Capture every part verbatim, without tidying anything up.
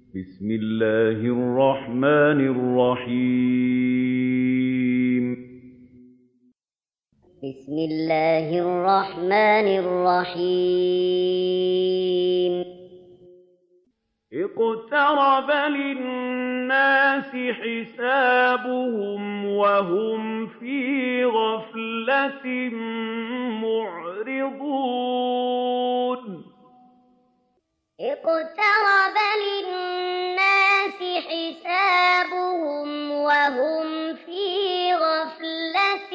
بسم الله الرحمن الرحيم بسم الله الرحمن الرحيم اقترب للناس حسابهم وهم في غفلة معرضون اقترب للناس حسابهم وهم في غفلة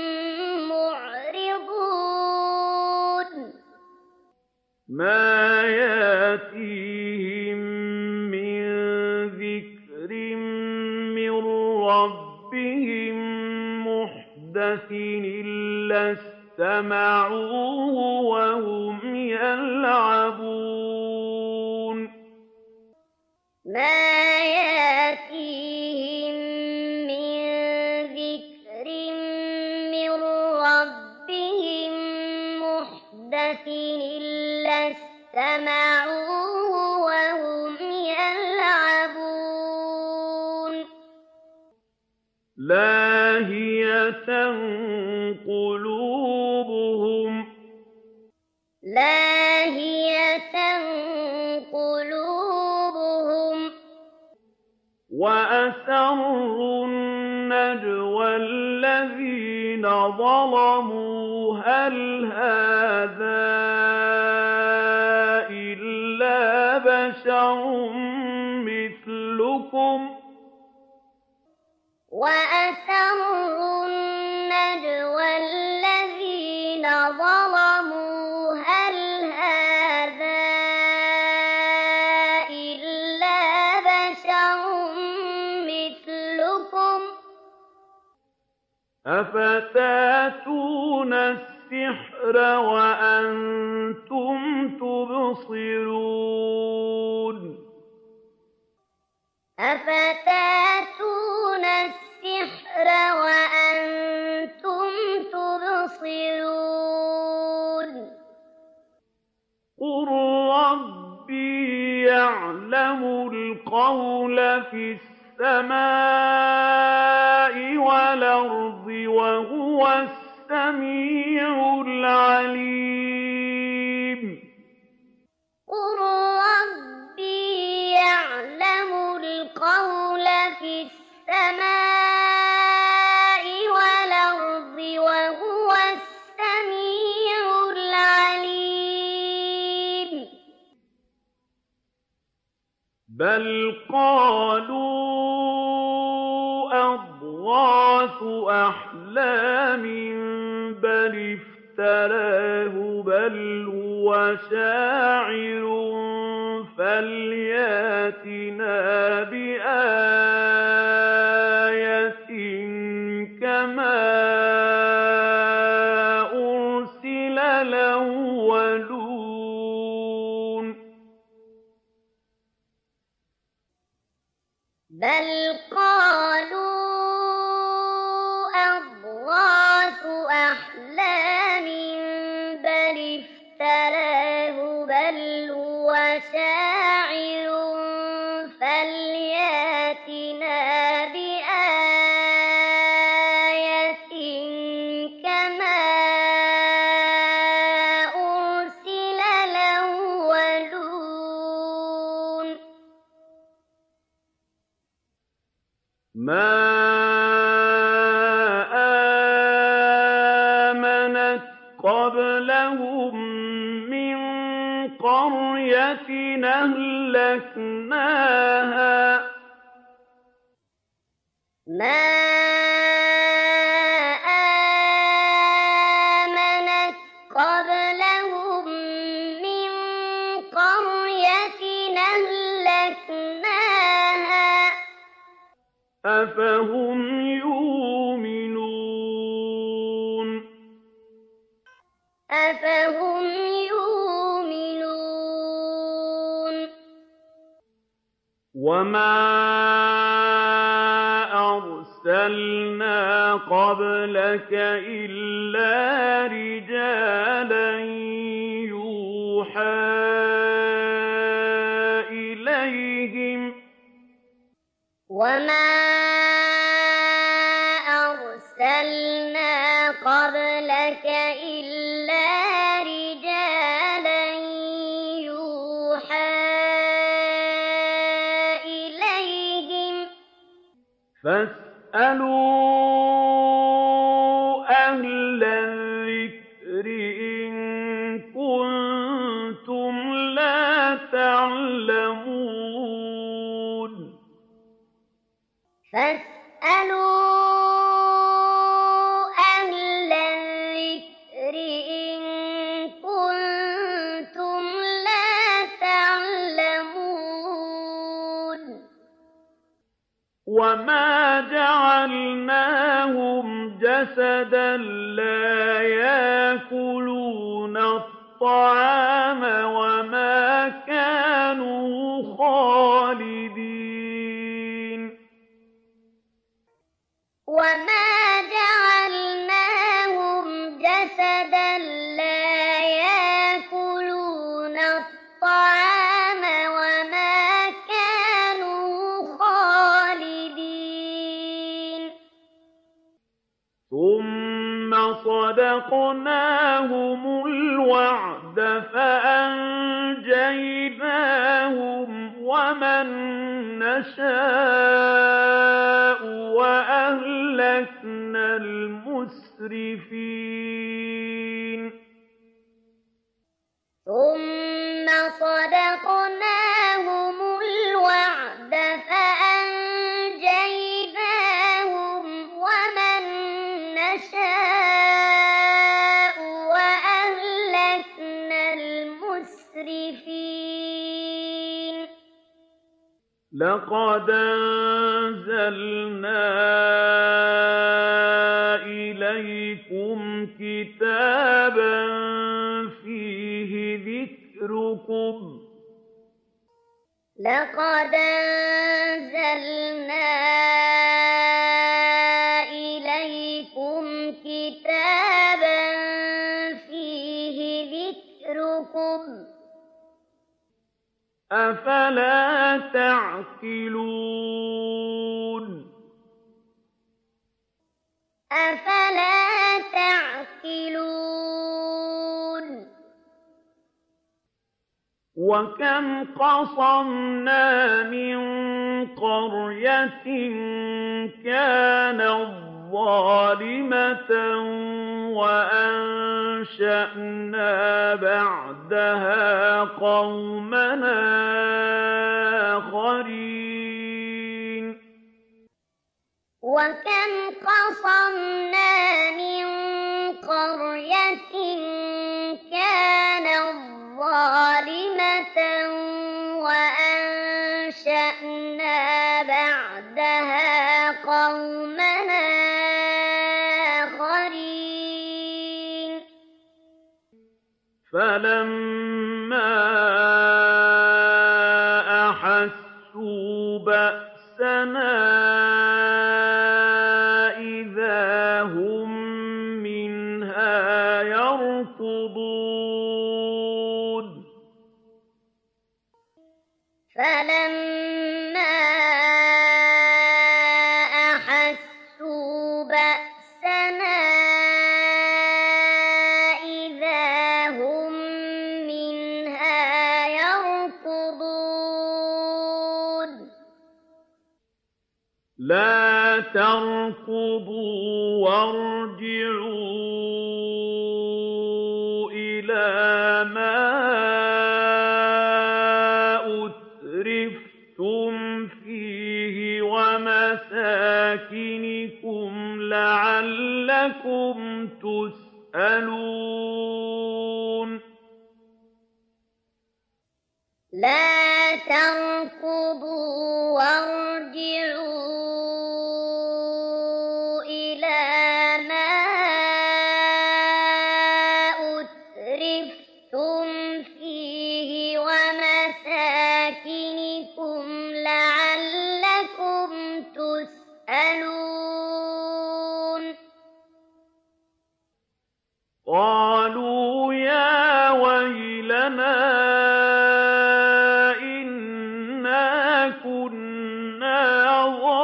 معرضون ما ياتيهم من ذكر من ربهم محدث إلا استمعوه وهم يلعبون ما ياتيهم من ذكر من ربهم محدث إلا استمعوه وهم يلعبون لاهية قلوبهم لاهية قلوبهم وأسروا النجوى الذين ظلموا هل هذا إلا بشر مثلكم وأسروا النجوى الذين ظلموا هل هذا إلا بشر مثلكم أفتاتون السحر وأنتم تبصرون أفتاتون السحر وأنتم تبصرون قل ربي يعلم القول في السماء والأرض وهو السميع العليم قل ربي يعلم القول في السماء والأرض وهو السميع العليم بل قالوا أضغاث أحلام بل افتراه بل هو شاعر فلياتنا بآية كما أرسل الأولون بل قالوا أضغاث أحلام بل افتراه بل هو شاعر فلياتنا بآية كما أرسل الأولون ما آمنت قبلهم من قرية أهلكناها ما آمنت قبلهم من قرية أهلكناها أفهم يؤمنون أفهم يؤمنون وما أرسلنا قبلك إلا رجالا يوحى إليهم وما أرسلنا قبلك إلا رجالا يوحى إليهم فاسألوا أهل الذكر إن كنتم لا تعلمون فاسألوا أهل الذكر إن كنتم لا تعلمون وما جعلناهم جسدا لا يأكلون الطعام وما كانوا خالدين وما جعلناهم جسدا لا يأكلون الطعام وما كانوا خالدين ثم صدقناهم الوعد فأنجيناهم ومن نشاء وأهلكنا المسرفين ثم صدقناهم الوعد فأنجيناهم ومن نشاء وأهلكنا المسرفين لقد أنزلنا إليكم كتابا فيه ذكركم لقد أنزلنا إليكم كتابا فيه ذكركم أفلا تعقلون أفلا تعقلون وكم قصمنا من قرية كانت ظالمة وأنشأنا بعدها قومنا آخرين وكم قصمنا من قرية كانت ظالمة وأنشأنا بعدها قومنا آخرين فلما أحسوا بأسنا إذا هم منها يركضون فلما أحسوا بأسنا إذا هم منها يركضون لا تركضوا وارجعوا إلى ما أترفتم فيه ومساكنكم لعلكم تسألون لا تركضوا وارجعوا إلى ما أترفتم فيه ومساكنكم لعلكم تسألون قالوا يا ويلنا كنا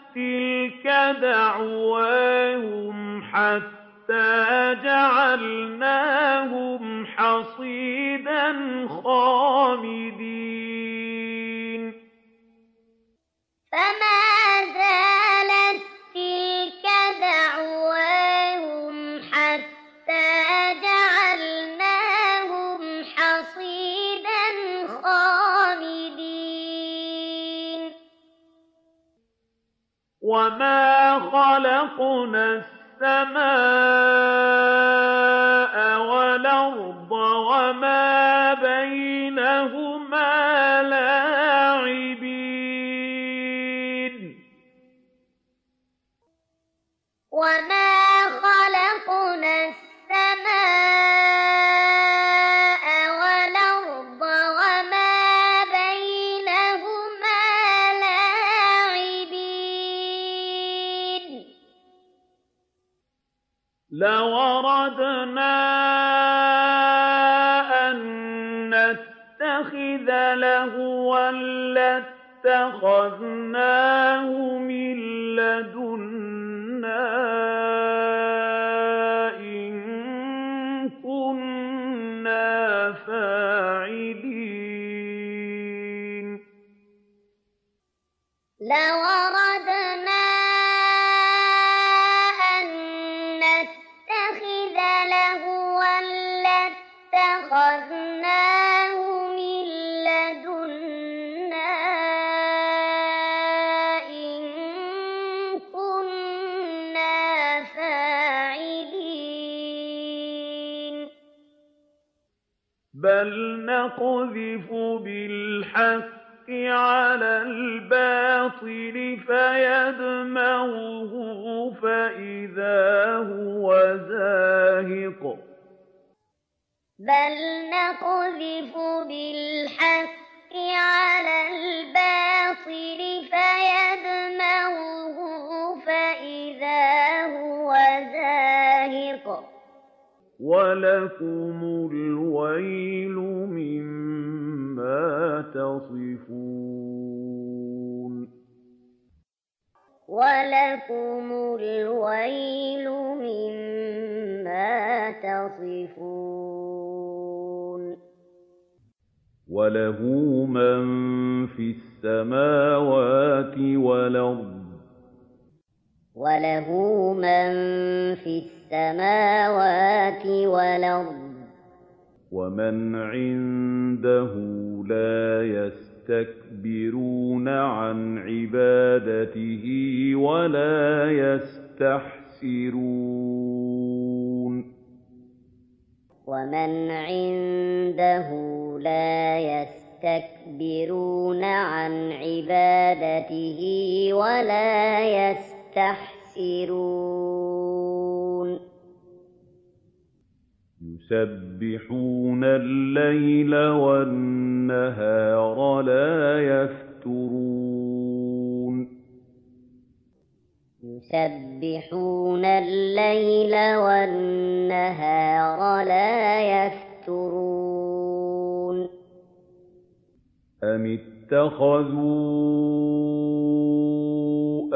تِلْكَ دَعْوَاهُمْ حَتَّىٰ جَعَلْنَاهُمْ حَصِيدًا خَامِدِينَ فما زالت تلك دعواهم حتى جعلناهم حصيدا خامدين وَمَا خَلَقْنَا السَّمَاءَ وَالْأَرْضَ وَمَا بَيْنَهُمَا لَاعِبِينَ وما خلقنا السماء والأرض وما بينهما لاعبين لو أردنا أن نتخذ لهوا لاتخذناه من لدنا إن كنا فاعلين لو أردنا أن نتخذ لهوا لاتخذناه من لدنا إن كنا فاعلين بل نقذف بالحق على الباطل فيدمغه فإذا هو زاهق بل نقذف بالحق على الباطل فيدمغه فإذا هو زاهق ولكم الويل مما تصفون ولكم الويل مما تصفون وله من في السماوات والأرض وله من في السماوات والأرض ومن عنده لا يستكبرون عن عبادته ولا يستحسرون ومن عنده لا يستكبرون عن عبادته ولا يستحسرون يسبحون الليل والنهار لا يفترون يسبحون الليل والنهار لا يفترون أم اتخذوا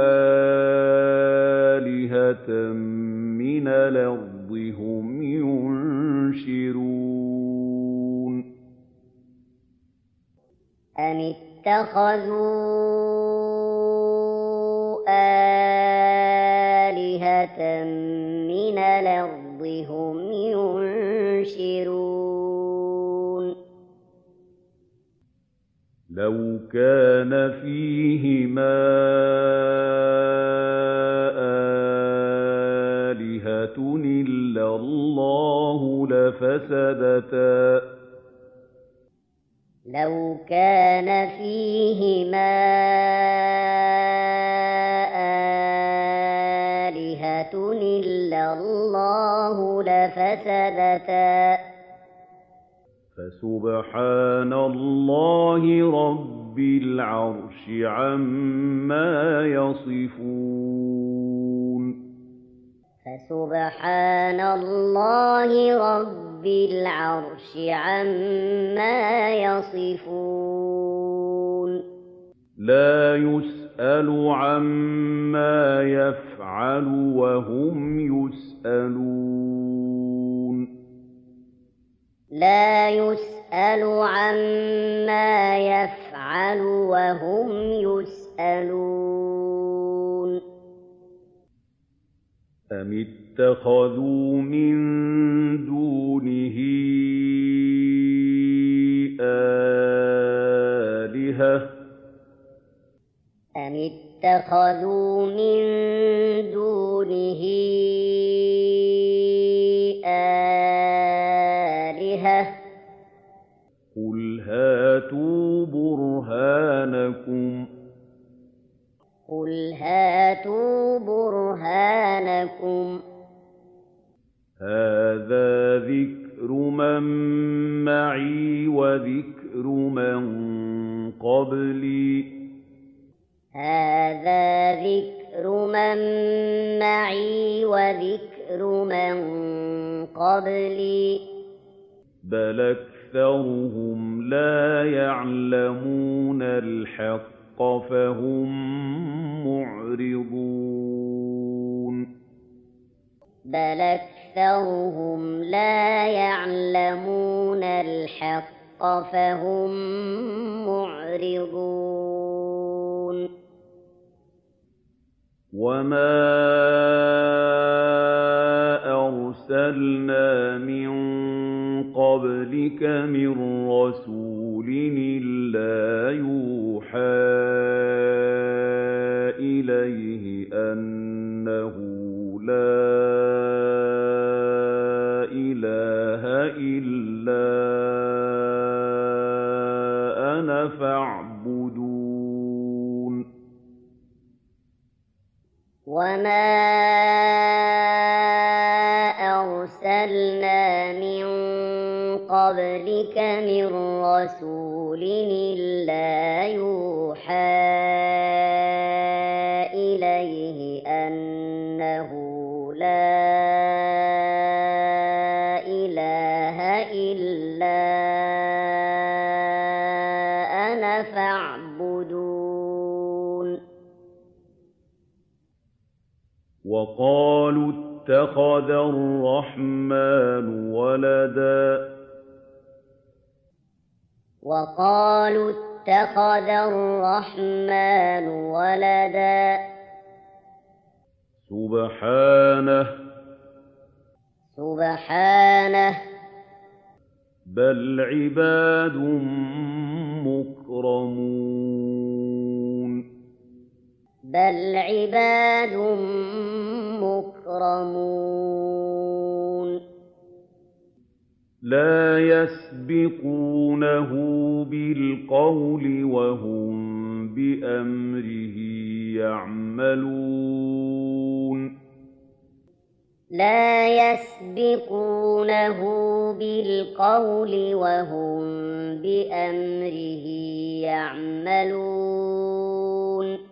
آلهة من الأرض هم ينشرون أم اتخذوا آلهة من الأرض هم ينشرون لو كان فيهما آلهة إلا الله لفسدتا لو كان فيهما آلهة إلا الله لفسدتا فسبحان الله رب العرش عما يصفون فسبحان الله رب العرش عما يصفون لا يسأل يُسْأَلُ عَمَّا يَفْعَلُ وَهُمْ يُسْأَلُونَ لا يسأل عما يفعل وهم يسألون أَمِ اتَّخَذُوا مِن دُونِهِ آلِهَةً أم اتخذوا من دونه آلهة قُلْ هَاتُوا بُرْهَانَكُمْ قل هاتوا برهانكم هَٰذَا ذِكْرُ مَن مَّعِي وَذِكْرُ مَن قَبْلِي هذا ذكر من معي وذكر من قبلي بَلْ أَكْثَرُهُمْ لَا يَعْلَمُونَ الْحَقَّ فَهُم مُّعْرِضُونَ بل أكثرهم لا يعلمون الحق فهم معرضون وَمَا أَرْسَلْنَا مِن قَبْلِكَ مِن رَّسُولٍ إِلَّا يُوحَىٰ إِلَيْهِ أَنَّهُ لَا إِلَٰهَ إِلَّا أَنَا فَاعْبُدُونِ وما أرسلنا من قبلك من رسول إلا يوحى إليه أنه لا إله إلا أنا فاعبدون وَقَالُوا اتَّخَذَ الرَّحْمَٰنُ وَلَدًا وقالوا اتخذ الرحمن ولدا سُبْحَانَهُ سبحانه بَلْ عِبَادٌ مُّكْرَمُونَ بل عباد مكرمون لَا يَسْبِقُونَهُ بِالْقَوْلِ وَهُم بِأَمْرِهِ يَعْمَلُونَ لا يسبقونه بالقول وهم بأمره يعملون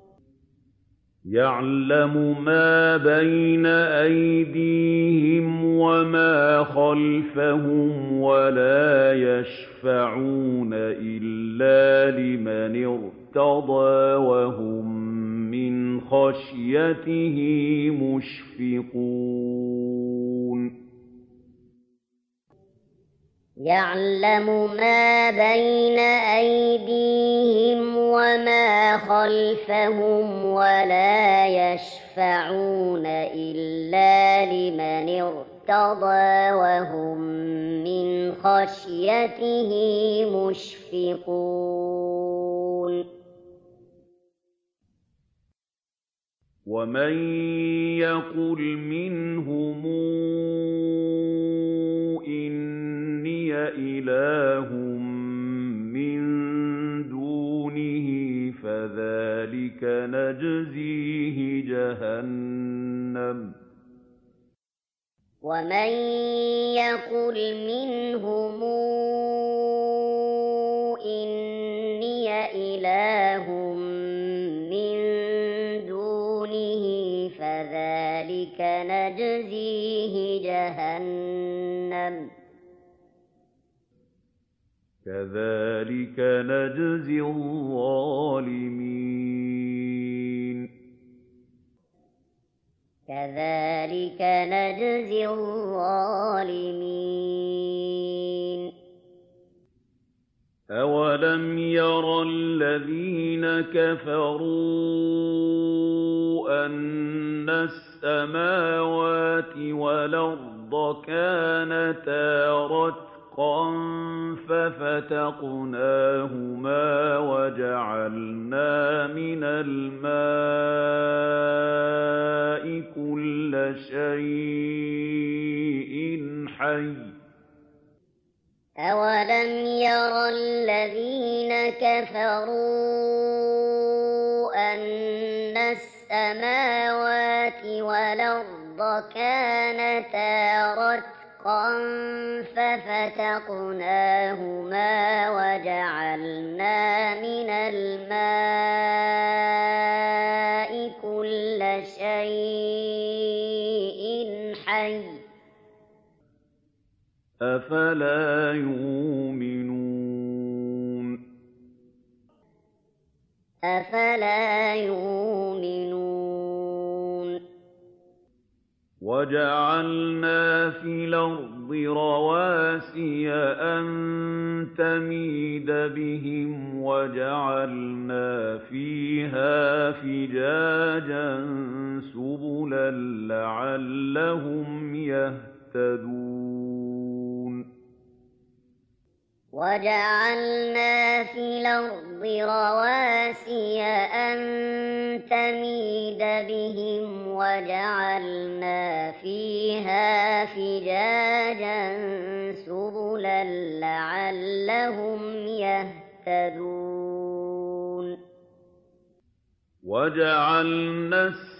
يَعْلَمُ مَا بَيْنَ أَيْدِيهِمْ وَمَا خَلْفَهُمْ وَلَا يَشْفَعُونَ إِلَّا لِمَنِ ارْتَضَىٰ وَهُم مِّنْ خَشْيَتِهِ مُشْفِقُونَ يعلم ما بين أيديهم وما خلفهم ولا يشفعون إلا لمن ارتضى وهم من خشيته مشفقون ومن يقل منهم إني إله من دونه فذلك نجزيه جهنم ومن يقل منهم إني إله من دونه فذلك نجزيه جهنم كَذَٰلِكَ نَجْزِي الظَّالِمِينَ كَذَٰلِكَ نَجْزِي الظَّالِمِينَ أَوَلَمْ يَرَ الَّذِينَ كَفَرُوا أَنَّ السَّمَاوَاتِ وَالْأَرْضَ كَانَتَا رَتْقًا فَفَتَقْنَاهُمَا وَجَعَلْنَا مِنَ الْمَاءِ كُلَّ شَيْءٍ حَيٍّ أَوَلَمْ يَرَ الَّذِينَ كَفَرُوا أَنَّ السَّمَاوَاتِ وَالْأَرْضَ كَانَتَا رَتْقًا فَفَتَقْنَاهُمَا وَجَعَلْنَا مِنَ الْمَاءِ كُلَّ شَيْءٍ حَيٍّ أَفَلَا يُؤْمِنُونَ أَفَلَا يُؤْمِنُونَ وَجَعَلْنَا فِي الْأَرْضِ رَوَاسِيَ أَن تَمِيدَ بِهِمْ وَجَعَلْنَا فِيهَا فِجَاجًا سُبُلًا لَّعَلَّهُمْ يَهْتَدُونَ وَجَعَلْنَا فِي الْأَرْضِ رَوَاسِيَ أَن تَمِيدَ بِهِمْ وَجَعَلْنَا فِيهَا فِجَاجًا سُبُلًا لَّعَلَّهُمْ يَهْتَدُونَ وَجَعَلْنَا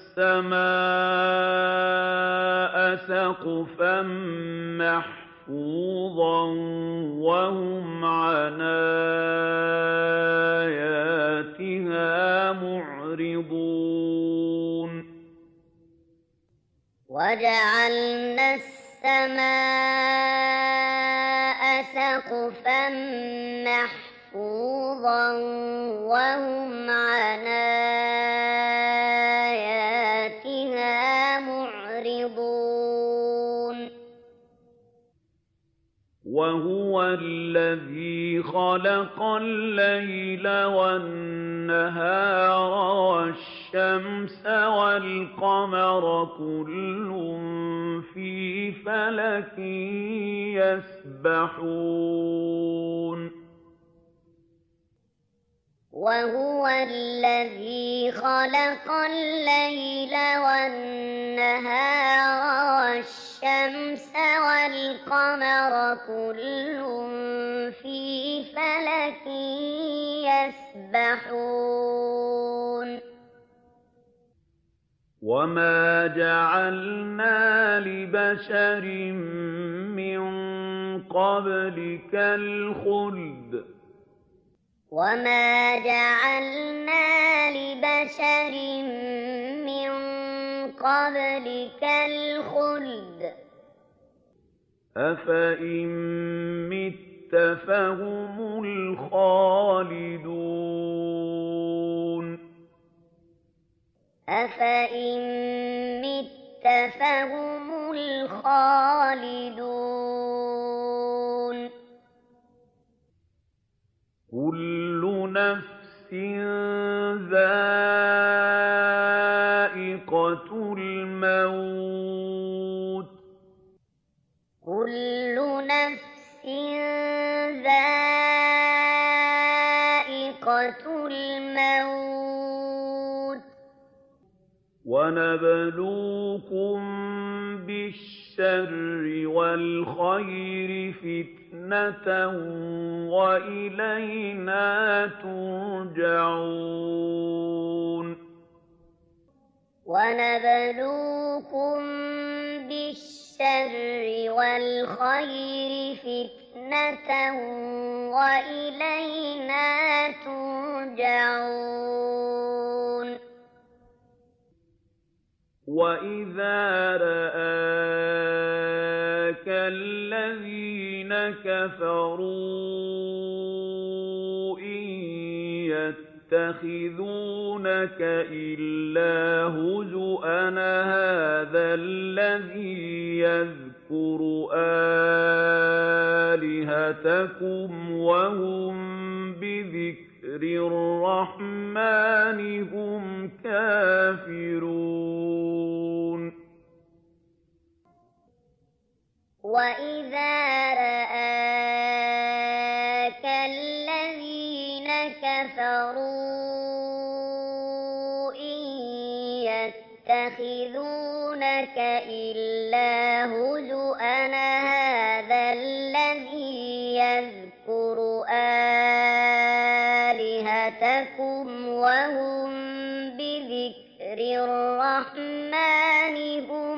السَّمَاءَ سَقْفًا مَّحْفُوظًا وَهُمْ عَنْ آيَاتِهَا مُعْرِضُونَ وَجَعَلْنَا السَّمَاءَ سَقْفًا مَّحْفُوظًا وَهُمْ عَنْ آيَاتِهَا مُعْرِضُونَ وَهُوَ الَّذِي خَلَقَ اللَّيْلَ وَالنَّهَارَ وَالشَّمْسَ وَالْقَمَرَ كُلٌّ فِي فَلَكٍ يَسْبَحُونَ وَهُوَ الَّذِي خَلَقَ اللَّيْلَ وَالنَّهَارَ وَالشَّمْسَ وَالْقَمَرَ كُلٌّ فِي فَلَكٍ يَسْبَحُونَ وَمَا جَعَلْنَا لِبَشَرٍ مِّن قَبْلِكَ الْخُلْدَ وَمَا جَعَلْنَا لِبَشَرٍ مِّن قَبْلِكَ الْخُلْدَ أَفَإِن مِّتَّ فَهُمُ الْخَالِدُونَ أَفَإِن مِّتَّ فَهُمُ الْخَالِدُونَ كُلُّ نَفْسٍ ذَائِقَةُ الْمَوْتِ كُلُّ نَفْسٍ ذَائِقَةُ الْمَوْتِ وَنَبْلُوكُم بِالشَّرِّ وَالْخَيْرِ فِتْنَةً وَإِلَيْنَا تُرْجَعُونَ وَنَبْلُوكُم بِالشَّرِّ وَالْخَيْرِ فِتْنَةً وَإِلَيْنَا تُرْجَعُونَ وَإِذَا رَآكَ الَّذِينَ الَّذِينَ كَفَرُوا إِن يَتَّخِذُونَكَ إِلَّا هُزُوًا أَهَٰذَا الَّذِي يَذْكُرُ آلِهَتَكُمْ وَهُم بِذِكْرِ الرَّحْمَٰنِ هُمْ كَافِرُونَ وَإِذَا رَآكَ الَّذِينَ كَفَرُوا إِن يَتَّخِذُونَكَ إِلَّا هُزُوًا أَهَٰذَا الَّذِي يَذْكُرُ آلِهَتَكُمْ وَهُم بِذِكْرِ الرَّحْمَٰنِ هُمْ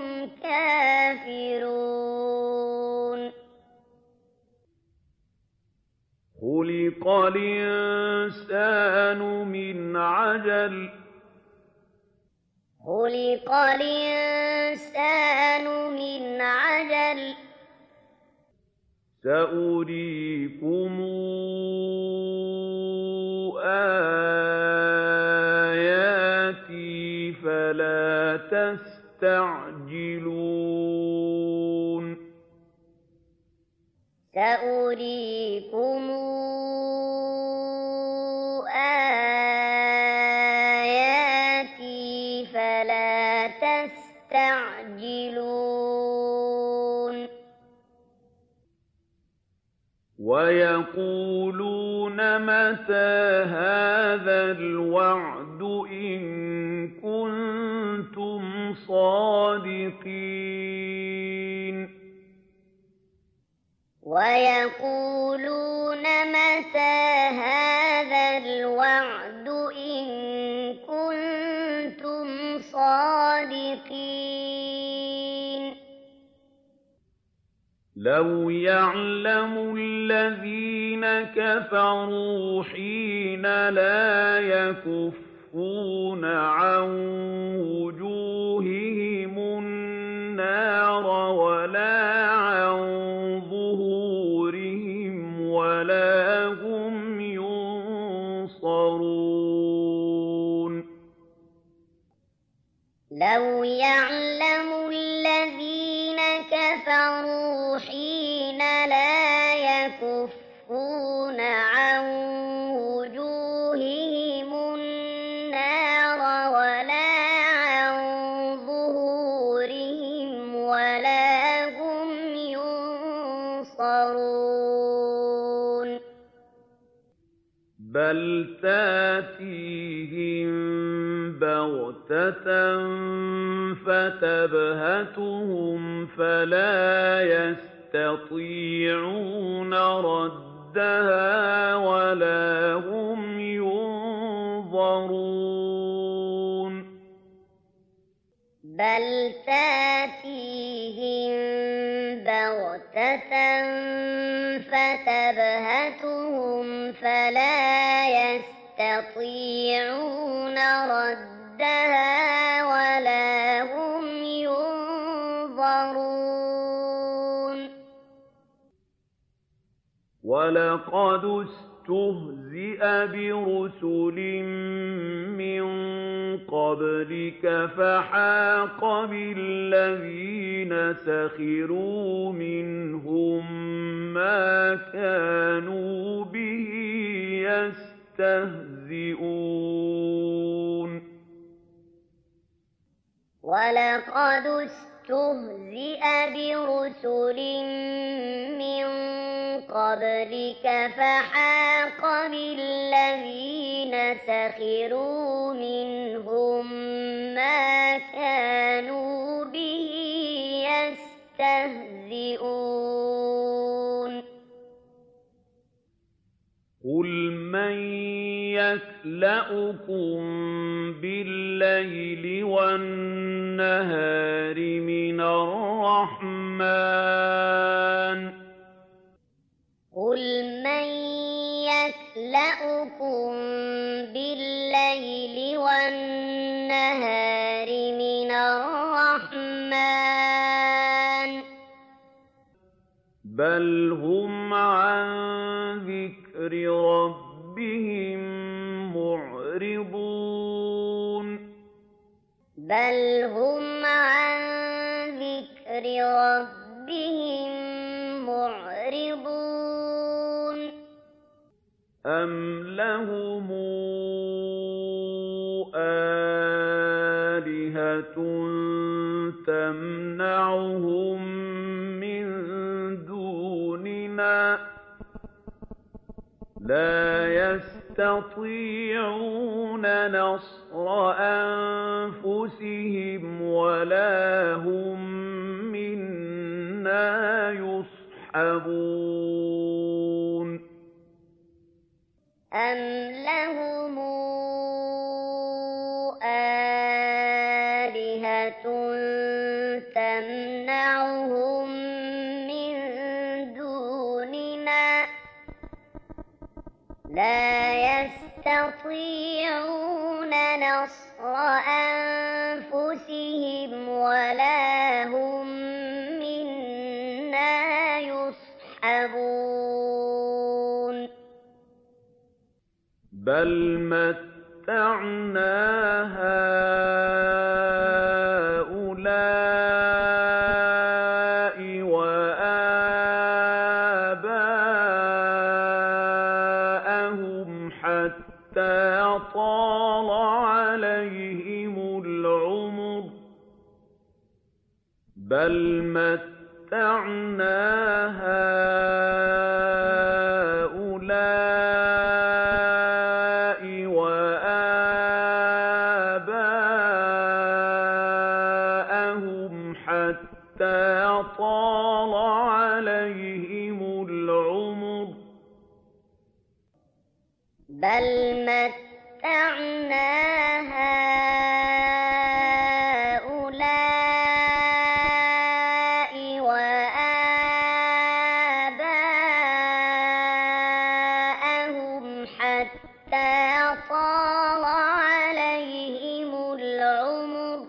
كَافِرُونَ خُلِقَ الْإِنسَانُ مِنْ عَجَلٍ ۚ خُلِقَ الْإِنسَانُ مِنْ عَجَلٍ ۚ سَأُرِيكُمْ آيَاتِي فَلَا تَسْتَعْجِلُونِ سَأُرِيكُمْ آيَاتِي فَلَا تَسْتَعْجِلُونِ وَيَقُولُونَ مَتَىٰ هَٰذَا الْوَعْدُ إِن كُنتُمْ صَادِقِينَ وَيَقُولُونَ مَتَىٰ هَٰذَا الْوَعْدُ إِن كُنتُمْ صَادِقِينَ لَوْ يَعْلَمُ الَّذِينَ كَفَرُوا حِينَ لَا يَكُفُّونَ عَن وُجُوهِهِمُ النَّارَ وَلَا عَن ظُهُورِهِمْ وَلَا هُمْ يُنصَرُونَ لَوْ يَعْلَمُ الَّذِينَ كَفَرُوا حِينَ لَا يَكُفُّونَ عَن وُجُوهِهِمُ النَّارَ وَلَا عَن ظُهُورِهِمْ وَلَا هُمْ يُنصَرُونَ بَلْ تَأْتِيهِم بَغْتَةً فَتَبْهَتُهُمْ فَلَا يَسْتَطِيعُونَ رَدَّهَا وَلَا هُمْ يُنظَرُونَ بَلْ تَأْتِيهِم بَغْتَةً فَتَبْهَتُهُمْ فَلَا يَسْتَطِيعُونَ رَدَّهَا وَلَا هُمْ يُنظَرُونَ وَلَقَدِ اسْتُهْزِئَ بِرُسُلٍ مِّن قَبْلِكَ فَحَاقَ بِالَّذِينَ سَخِرُوا مِنْهُم مَّا كَانُوا بِهِ يَسْتَهْزِئُونَ وَلَقَدِ اسْتُهْزِئَ بِرُسُلٍ مِّن قَبْلِكَ فَحَاقَ بِالَّذِينَ سَخِرُوا مِنْهُم مَّا كَانُوا بِهِ يَسْتَهْزِئُونَ قُلْ مَن يَكْلَؤُكُم بِاللَّيْلِ وَالنَّهَارِ مِنَ الرَّحْمَٰنِ قُلْ مَن يَكْلَؤُكُم بِاللَّيْلِ وَالنَّهَارِ مِنَ الرَّحْمَٰنِ بَلْ هُمْ عَن ذِكْرِ رَبِّهِم مُّعْرِضُونَ بَلْ هُمْ عَن ذِكْرِ رَبِّهِم مُّعْرِضُونَ أَمْ لَهُمْ آلِهَةٌ تَمْنَعُهُم مِّن دُونِنَا ۚ لَا يَسْتَطِيعُونَ نَصْرَ أَنفُسِهِمْ وَلَا هُم مِّنَّا يُصْحَبُونَ أَمْ لَهُمْ آلِهَةٌ تَمْنَعُهُم مِّن دُونِنَا ۚ لَا يَسْتَطِيعُونَ نَصْرَ أَنفُسِهِمْ وَلَا هُم مِّنَّا يُصْحَبُونَ بَلْ مَتَّعْنَا هَٰؤُلَاءِ وَآبَاءَهُمْ حَتَّىٰ طَالَ عَلَيْهِمُ الْعُمُرُ ۗ بَلْ مَتَّعْنَا هَٰؤُلَاءِ وَآبَاءَهُمْ حَتَّىٰ طَالَ عَلَيْهِمُ الْعُمُرُ ۗ بَلْ مَتَّعْنَا هَٰؤُلَاءِ وَآبَاءَهُمْ حَتَّىٰ طَالَ عَلَيْهِمُ الْعُمُرُ ۗ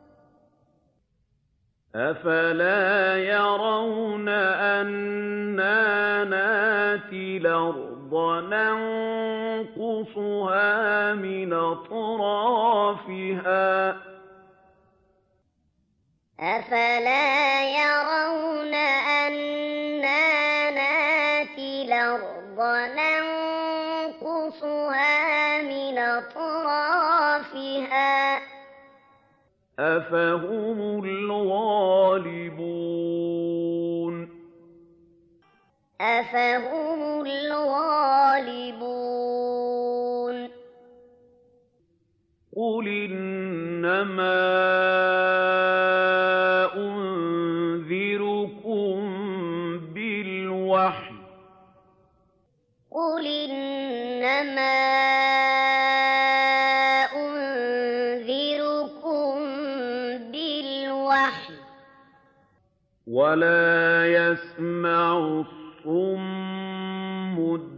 أَفَلَا يَرَوْنَ أَنَّا نَأْتِي الْأَرْضَ نَنقُصُهَا مِنْ أَطْرَافِهَا ۚ أَفَلَا يَرَوْنَ أَنَّا نَأْتِي الْأَرْضَ نَنقُصُهَا مِنْ أَطْرَافِهَا ۚ أَفَهُمُ الْغَالِبُونَ أَفَهُمُ الْغَالِبُونَ قُلْ إِنَّمَا أُنذِرُكُم بِالْوَحْيِ قُلْ إِنَّمَا أُنذِرُكُم بِالْوَحْيِ وَلَا يَسْمَعُ الصُّمُّ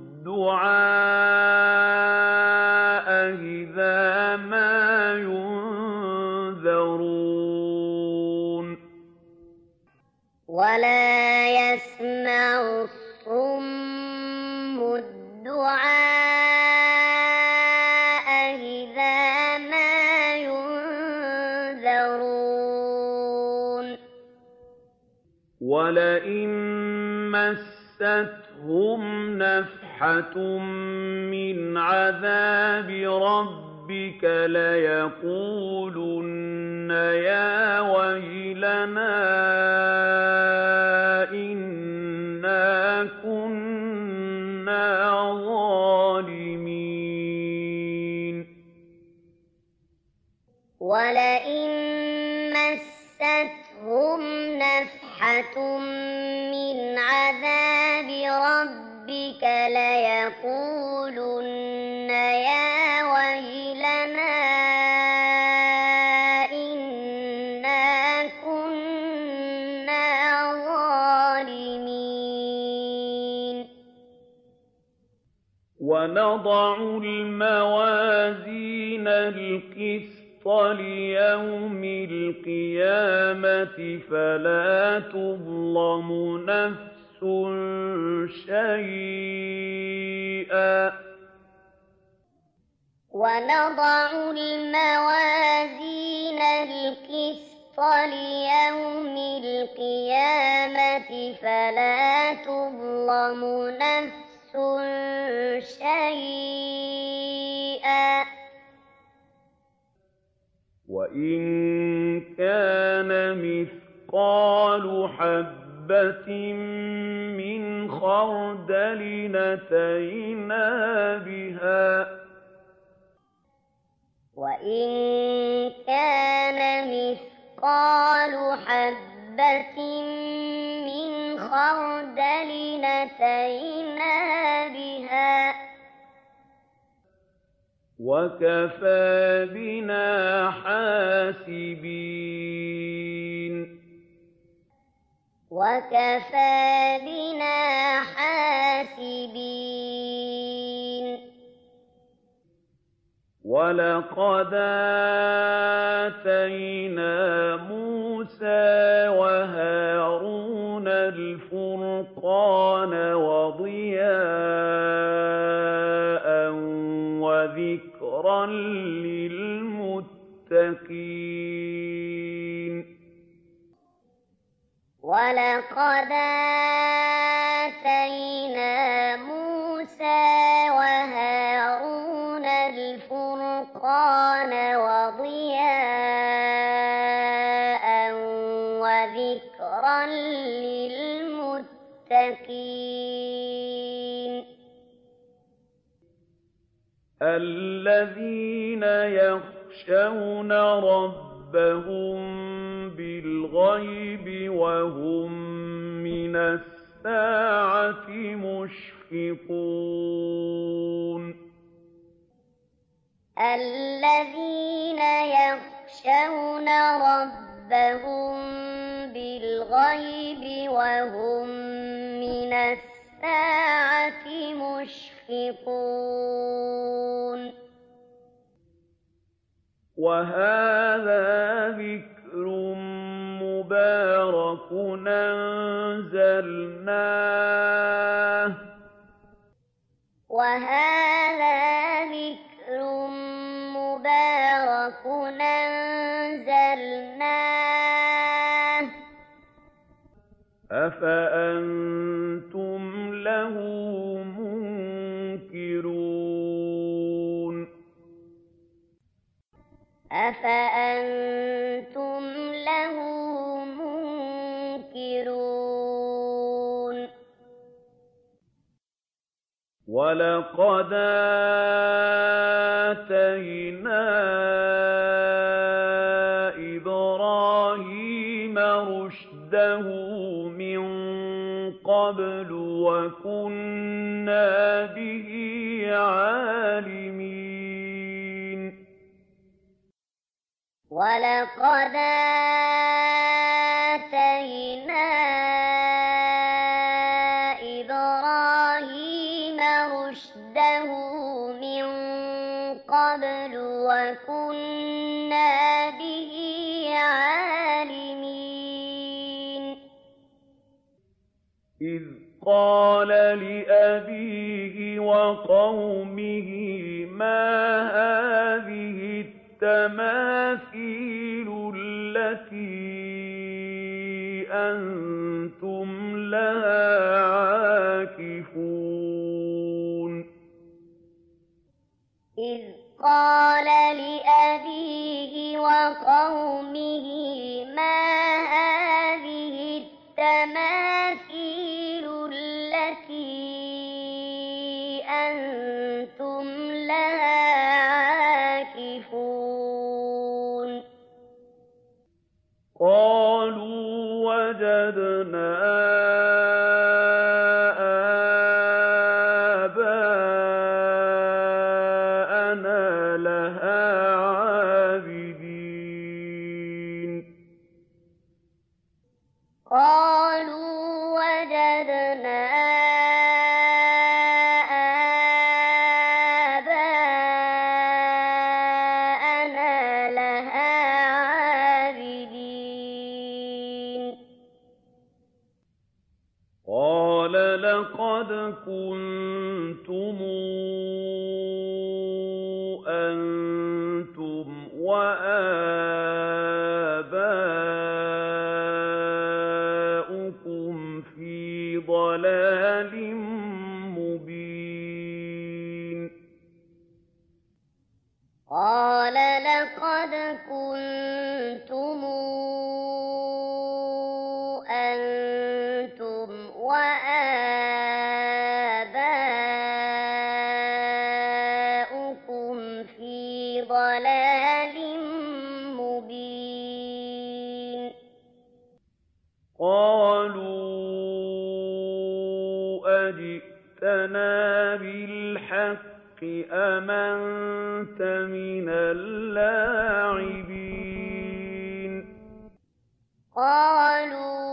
الدُّعَاءَ إِذَا مَا يُنذَرُونَ وَلَا يَسْمَعُ الصُّمُّ الدُّعَاءَ إِذَا مَا يُنذَرُونَ وَلَئِن مَّسَّتْهُمْ نَفْحَةٌ مِّنْ عَذَابِ رَبِّكَ لَيَقُولُنَّ يَا وَيْلَنَا إِنَّا كُنَّا ظَالِمِينَ وَلَئِن مَّسَّتْهُمْ نَفْحَةٌ مِّنْ عَذَابِ رَبِّكَ لَيَقُولُنَّ يَا وَيْلَنَا إِنَّا كُنَّا ظَالِمِينَ وَنَضَعُ الْمَوَازِينَ الْقِسْطَ لِيَوْمِ الْقِيَامَةِ فَلَا تُظْلَمُ نَفْسٌ شيئا ونضع الموازين القسط ليوم القيامة فلا تظلم نفس شيئا وإن كان مثقال حبة من خردل أتينا بها وإن كان مثقال حبة من خردل أتينا بها وكفى بنا حاسبين وكفى بنا حاسبين ولقد آتينا موسى وهارون الفرقان وضياء وذكرا للمتقين ولقد آتينا موسى وهارون الفرقان وضياء وذكرا للمتقين الذين يخشون ربهم بالغيب وهم من الساعة مشفقون الذين يخشون ربهم بالغيب وهم من الساعة مشفقون وهذا ذكر مبارك أنزلناه وهذا ذكر مبارك أنزلناه أفأنتم له منكرون أفأنتم له منكرون ولقد آتينا إبراهيم رشده من قبل وكنا به عالمين ولقد آتينا إبراهيم رشده من قبل وكنا به عالمين إذ قال لأبيه وقومه ما هذه التماثيل التي أنتم لها عاكفون إذ قال لأبيه وقومه ما هذه التماثيل التي أنتم لها عاكفون قالوا وجدنا آباءنا لها عابدين قالوا وجدنا آباءنا لها عابدين قَالَ لَقَدْ كُنتُمْ أَنتُمْ وَآبَاؤُكُمْ فِي ضَلَالٍ مُّبِينٍ قَالَ لَقَدْ كُنتُمْ أَنتُمْ وَآبَاؤُكُمْ فِي ضَلَالٍ مُّبِينٍ قَالُوا أَجِئْتَنَا بِالْحَقِّ أَمْ أَنتَ مِنَ اللاعبين قَالُوا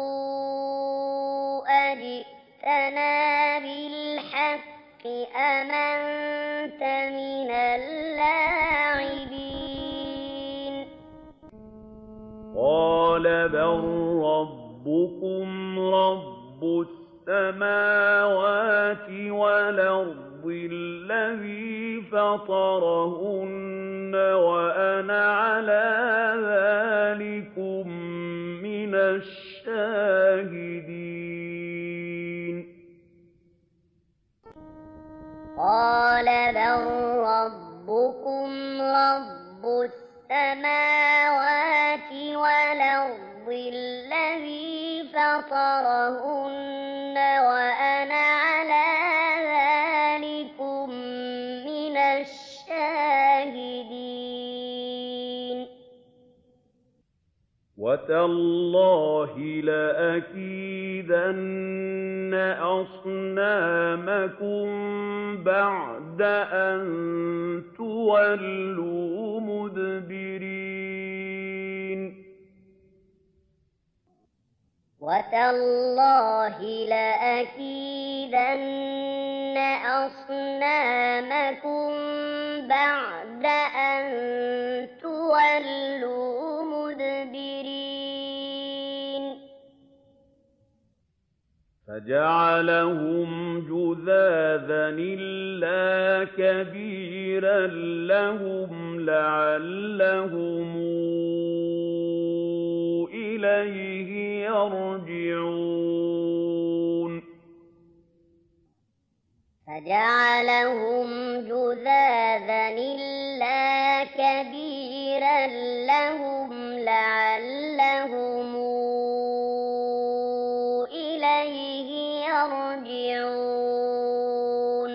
أَجِئْتَنَا بِالْحَقِّ أَمْ أَنتَ مِنَ اللاعبين قَالَ بَل رَّبُّكُمْ رَبُّ السَّمَاوَاتِ وَالْأَرْضِ الَّذِي فَطَرَهُنَّ وَأَنَا عَلَىٰ ذَٰلِكُم مِّنَ الشَّاهِدِينَ قَالَ بَل رَّبُّكُمْ رَبُّ السَّمَاوَاتِ وَالْأَرْضِ الَّذِي فَطَرَهُنَّ وَأَنَا عَلَىٰ ذَٰلِكُم مِّنَ الشَّاهِدِينَ وَتَاللَّهِ لَأَكِيدَنَّ أَصْنَامَكُم بَعْدَ أَن تُوَلُّوا مُدْبِرِينَ وَتَاللَّهِ لَأَكِيدَنَّ أَصْنَامَكُم بَعْدَ أَن تُوَلُّوا مُدْبِرِينَ فَجَعَلَهُمْ جُذَاذًا إِلَّا كَبِيرًا لَّهُمْ لَعَلَّهُمْ إِلَيْهِ يَرْجِعُونَ فَجَعَلَهُمْ جُذَاذًا إِلَّا كَبِيرًا لَّهُمْ لَعَلَّهُمْ إِلَيْهِ يَرْجِعُونَ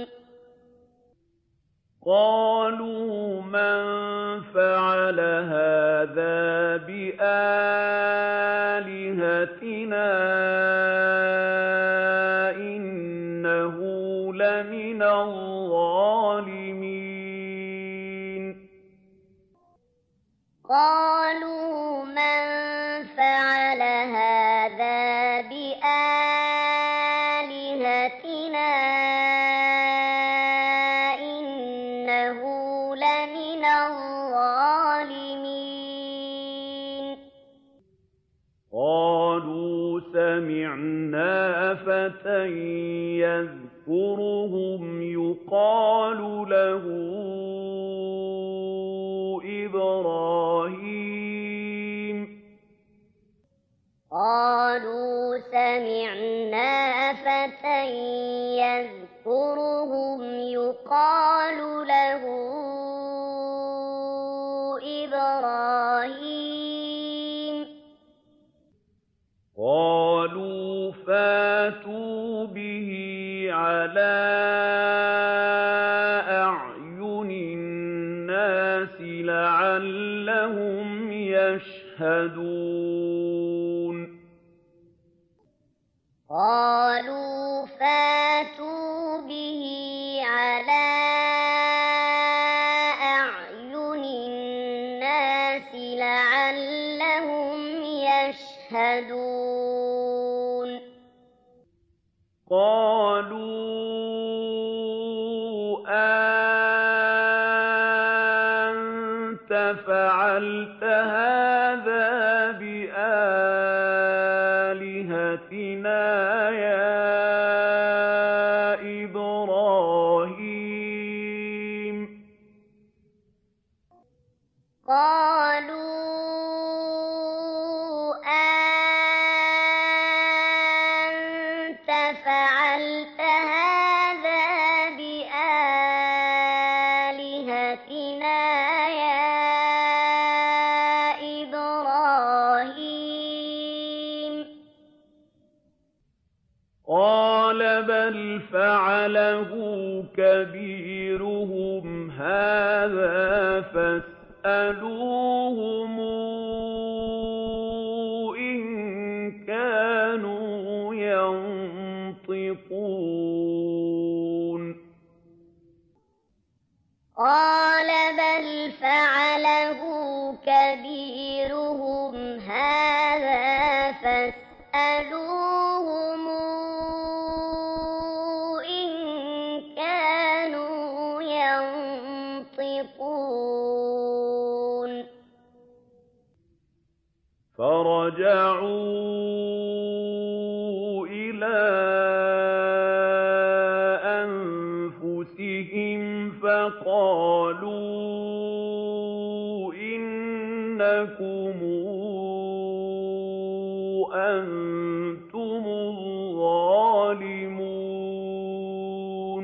قَالُوا مَن فَعَلَ هَٰذَا بِآلِهَتِنَا إِنَّهُ لَمِنَ الظَّالِمِينَ قَالُوا مَن فَعَلَ هَٰذَا بِآلِهَتِنَا إِنَّهُ لَمِنَ الظَّالِمِينَ قَالُوا سَمِعْنَا فَتًى يَذْكُرُهُمْ يُقَالُ لَهُ إِبْرَاهِيمُ قَالُوا سَمِعْنَا فَتًى يَذْكُرُهُمْ يُقَالُ لَهُ إِبْرَاهِيمُ قَالُوا فَأْتُوا بِهِ عَلَىٰ أَعْيُنِ النَّاسِ لَعَلَّهُمْ يَشْهَدُونَ قَالُوا فَأْتُوا بِهِ عَلَىٰ أَعْيُنِ النَّاسِ لَعَلَّهُمْ يَشْهَدُونَ قَالُوا أَأَنتَ فَعَلْتَ هَٰذَا بِآلِهَتِنَا يَا فعلت هذا بآلهتنا يا إبراهيم قال بل فعله كبيرهم هذا فاسألوهم إن كانوا ينطقون قال بل فعله كبيرهم هذا فاسألوهم إن كانوا ينطقون فرجعوا إلى أنفسهم فقالوا إنكم أنتم الظالمون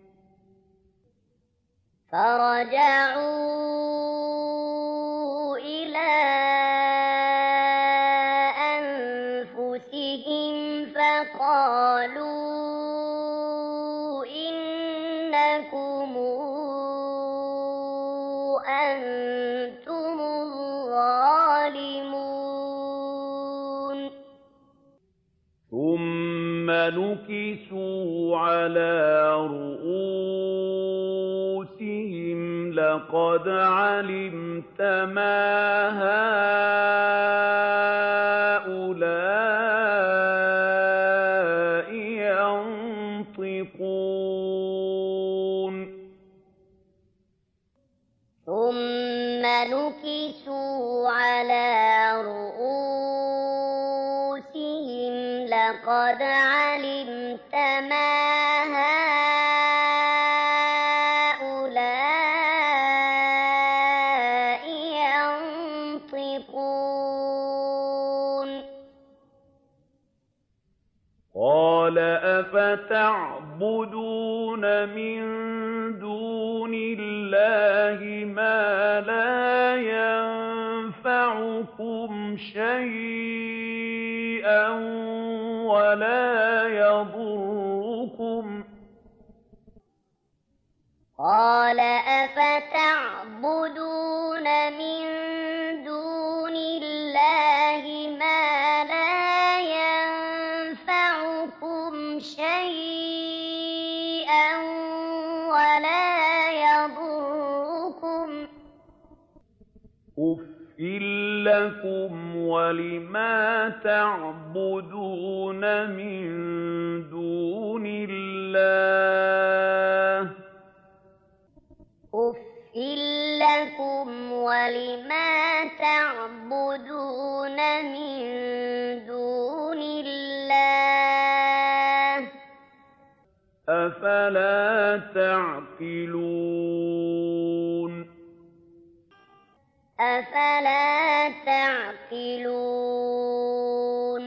فرجعوا إلى أنفسهم فقالوا إنكم أنتم الظالمون ثم نكسوا على رؤوسهم لقد علمت ما هؤلاء ينطقون ثم نكسوا على رؤوسهم لقد علمت ما هؤلاء ينطقون قال أفتعبدون من دون الله ما لا ينفعكم شيئا ولا يضركم قال أفتعبدون من دون الله ما لا ينفعكم شيئا ولا يضركم أُفٍّ لكم ولما تعبدون من دون الله أُفٍّ لكم ولما تعبدون من دون الله أفلا تعقلون أفلا تعقلون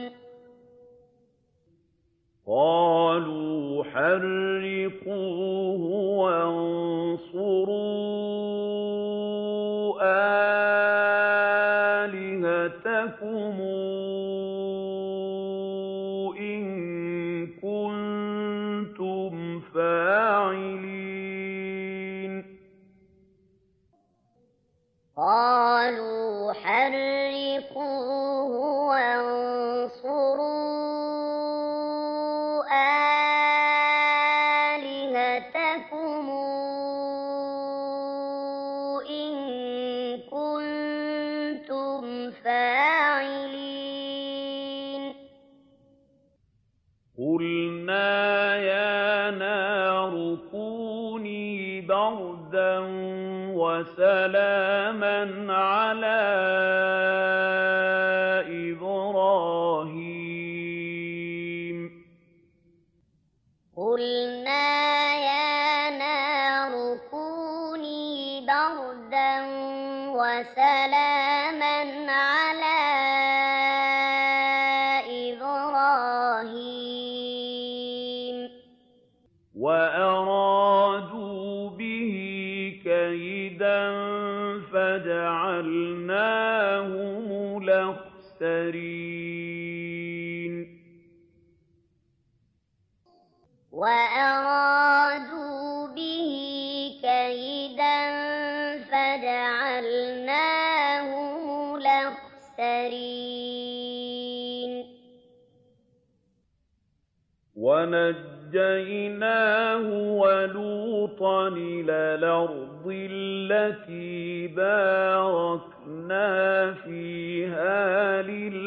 قالوا حرقوه وانصروا آلهتكم إن كنتم فاعلين قالوا حرقوه وانصروا آلهتكم إن كنتم فاعلين قلنا يا نار كوني بردا وسلاما على إبراهيم قلنا يا نار كوني بردا وسلاما على إبراهيم وَأَرَادُوا بِهِ كَيْدًا فَجَعَلْنَاهُمُ الْأَخْسَرِينَ وَأَرَادُوا بِهِ كَيْدًا فَجَعَلْنَاهُمُ الْأَخْسَرِينَ وَنَجَّيْنَاهُ وَلُوطًا إِلَى الْأَرْضِ الَّتِي بَارَكْنَا فِيهَا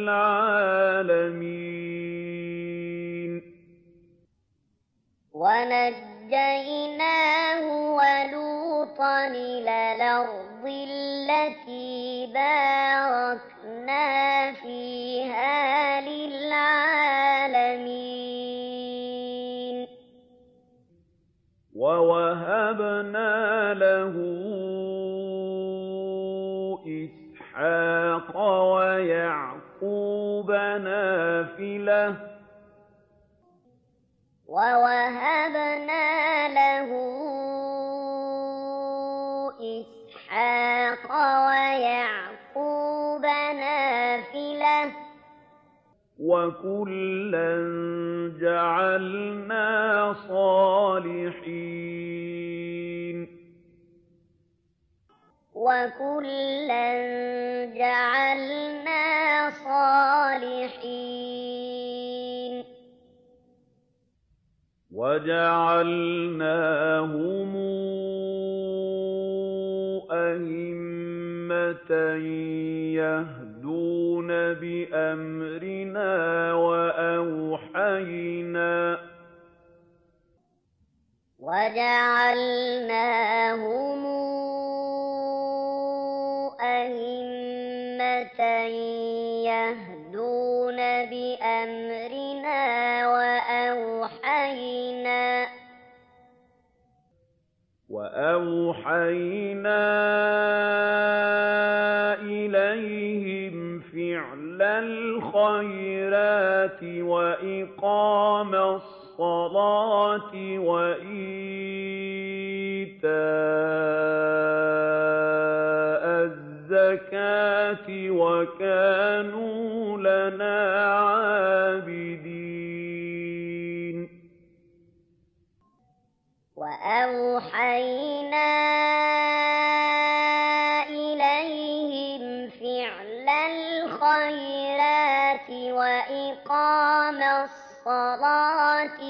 لِلْعَالَمِينَ وَنَجَّيْنَاهُ وَلُوطًا إِلَى الْأَرْضِ الَّتِي بَارَكْنَا فِيهَا لِلْعَالَمِينَ وَوَهَبْنَا لَهُ إِسْحَاقَ وَيَعْقُوبَ نَافِلَةً وَوَهَبْنَا لَهُ إِسْحَاقَ وَيَعْقُوبَ نَافِلَةً وَكُلًّا جَعَلْنَا صَالِحِينَ وَكُلًّا جَعَلْنَا صَالِحِينَ وَجَعَلْنَاهُمْ أَئِمَّةً يَهْدُونَ بِأَمْرِنَا وَأَوْحَيْنَا وَجَعَلْنَاهُمْ أَئِمَّةً يَهْدُونَ بِأَمْرِنَا وَأَوْحَيْنَا وَأَوْحَيْنَا إِلَيْهِمْ فِعْلَ الْخَيْرَاتِ وَإِقَامَ الصَّلَاةِ وَإِيتَاءَ الزَّكَاةِ وَكَانُوا لَنَا عَابِدِينَ وَأَوْحَيْنَا إِلَيْهِمْ فِعْلَ الْخَيْرَاتِ وَإِقَامَ الصَّلَاةِ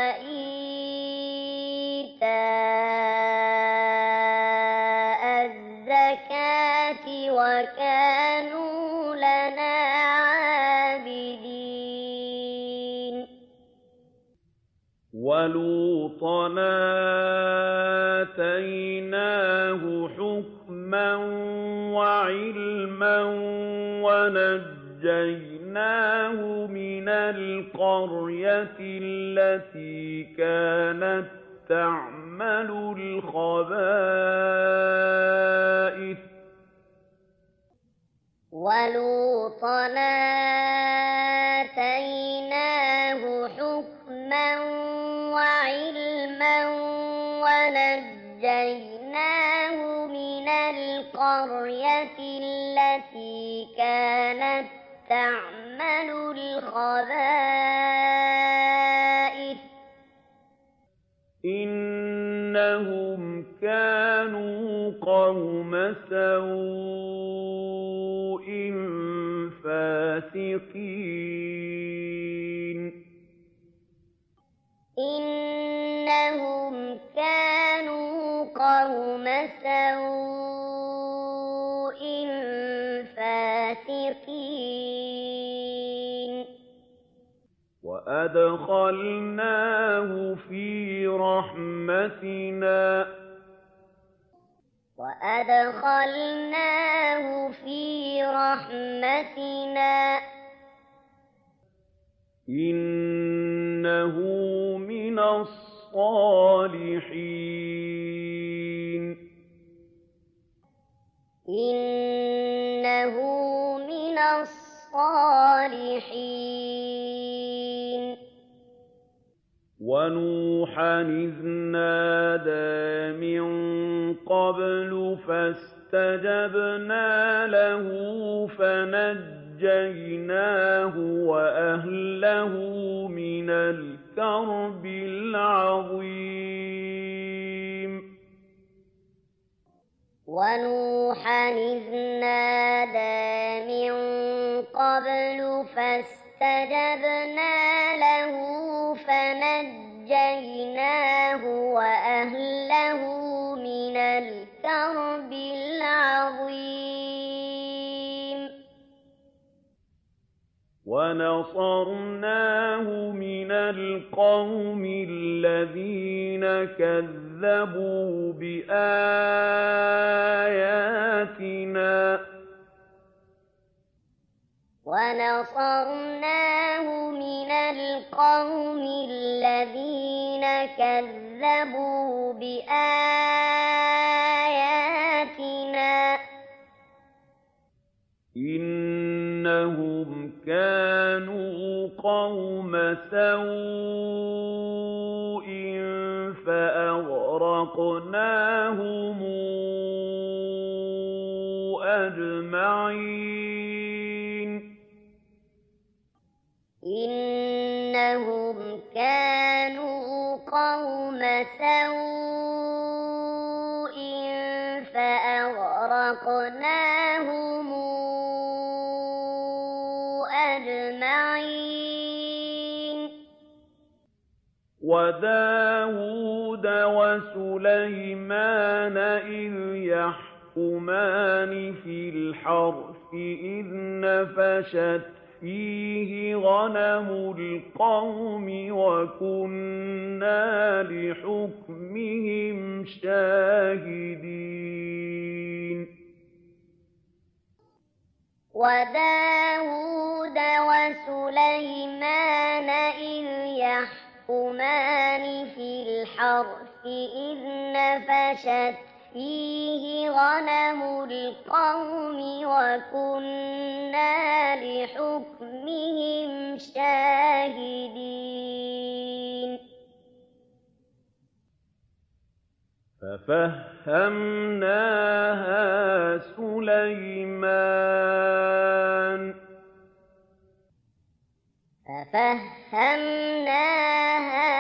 وَإِيتَاءَ الزَّكَاةِ وَكَانُوا لَنَا عَابِدِينَ وَلُوطًا آتَيْنَاهُ حُكْمًا وَعِلْمًا وَنَجَّيْنَاهُ مِنَ الْقَرْيَةِ الَّتِي كَانَتْ تَعْمَلُ الْخَبَائِثَ وَلُوطًا آتَيْنَاهُ حُكْمًا وَعِلْمًا وَنَجَّيْنَاهُ مِنَ الْقَرْيَةِ الَّتِي كَانَتْ تَعْمَلُ الْخَبَائِثَ إِنَّهُمْ كَانُوا قَوْمَ سَوْءٍ فَاسِقِينَ إِنَّهُمْ كَانُوا قَوْمَ سَوْءٍ فَاسِقِينَ وَأَدْخَلْنَاهُ فِي رَحْمَتِنَا وَأَدْخَلْنَاهُ فِي رَحْمَتِنَا إِنَّهُ مِنَ الصَّالِحِينَ إِنَّهُ مِنَ الصَّالِحِينَ وَنُوحًا إِذْ نَادَىٰ مِن قَبْلُ فَاسْتَجَبْنَا لَهُ فَنَجَّيْنَاهُ وَأَهْلَهُ مِنَ الْكَرْبِ الْعَظِيمِ وَنُوحًا إِذْ نَادَىٰ مِن قَبْلُ فَاسْتَجَبْنَا لَهُ فَنَجَّيْنَاهُ وَأَهْلَهُ مِنَ الْكَرْبِ الْعَظِيمِ وَنَصَرْنَاهُ مِنَ الْقَوْمِ الَّذِينَ كَذَّبُوا بِآيَاتِنَا وَنَصَرْنَاهُ مِنَ الْقَوْمِ الَّذِينَ كَذَّبُوا بِآيَاتِنَا إِنَّهُمْ كَانُوا قَوْمَ سَوْءٍ فَأَغْرَقْنَاهُمْ أَجْمَعِينَ إِنَّهُمْ كَانُوا قَوْمَ سَوْءٍ فَأَغْرَقْنَاهُمْ أَجْمَعِينَ وَدَاوُودَ وَسُلَيْمَانَ إِذْ يَحْكُمَانِ فِي الْحَرْثِ إِذْ نَفَشَتْ فِيهِ غَنَمُ الْقَوْمِ وَكُنَّا لِحُكْمِهِمْ شَاهِدِينَ وَدَاوُودَ وَسُلَيْمَانَ إِذْ يَحْكُمَانِ فِي الْحَرْثِ إِذْ نَفَشَتْ فِيهِ غَنَمُ الْقَوْمِ وَكُنَّا لِحُكْمِهِمْ شَاهِدِينَ فَفَهَّمْنَاهَا سُلَيْمَانَ فَفَهَّمْنَاهَا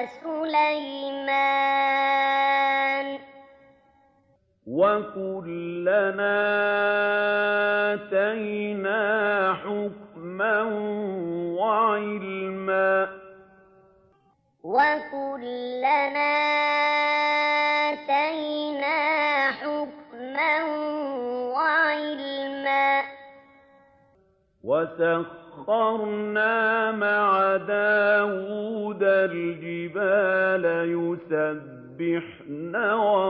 سُلَيْمَانَ وَكُلًّا آتَيْنَا حُكْمًا وَعِلْمًا وَكُلًّا آتَيْنَا حُكْمًا وَعِلْمًا وَسَخَّرْنَا مَعَ دَاوُودَ الْجِبَالَ يُسَبِّحْنَ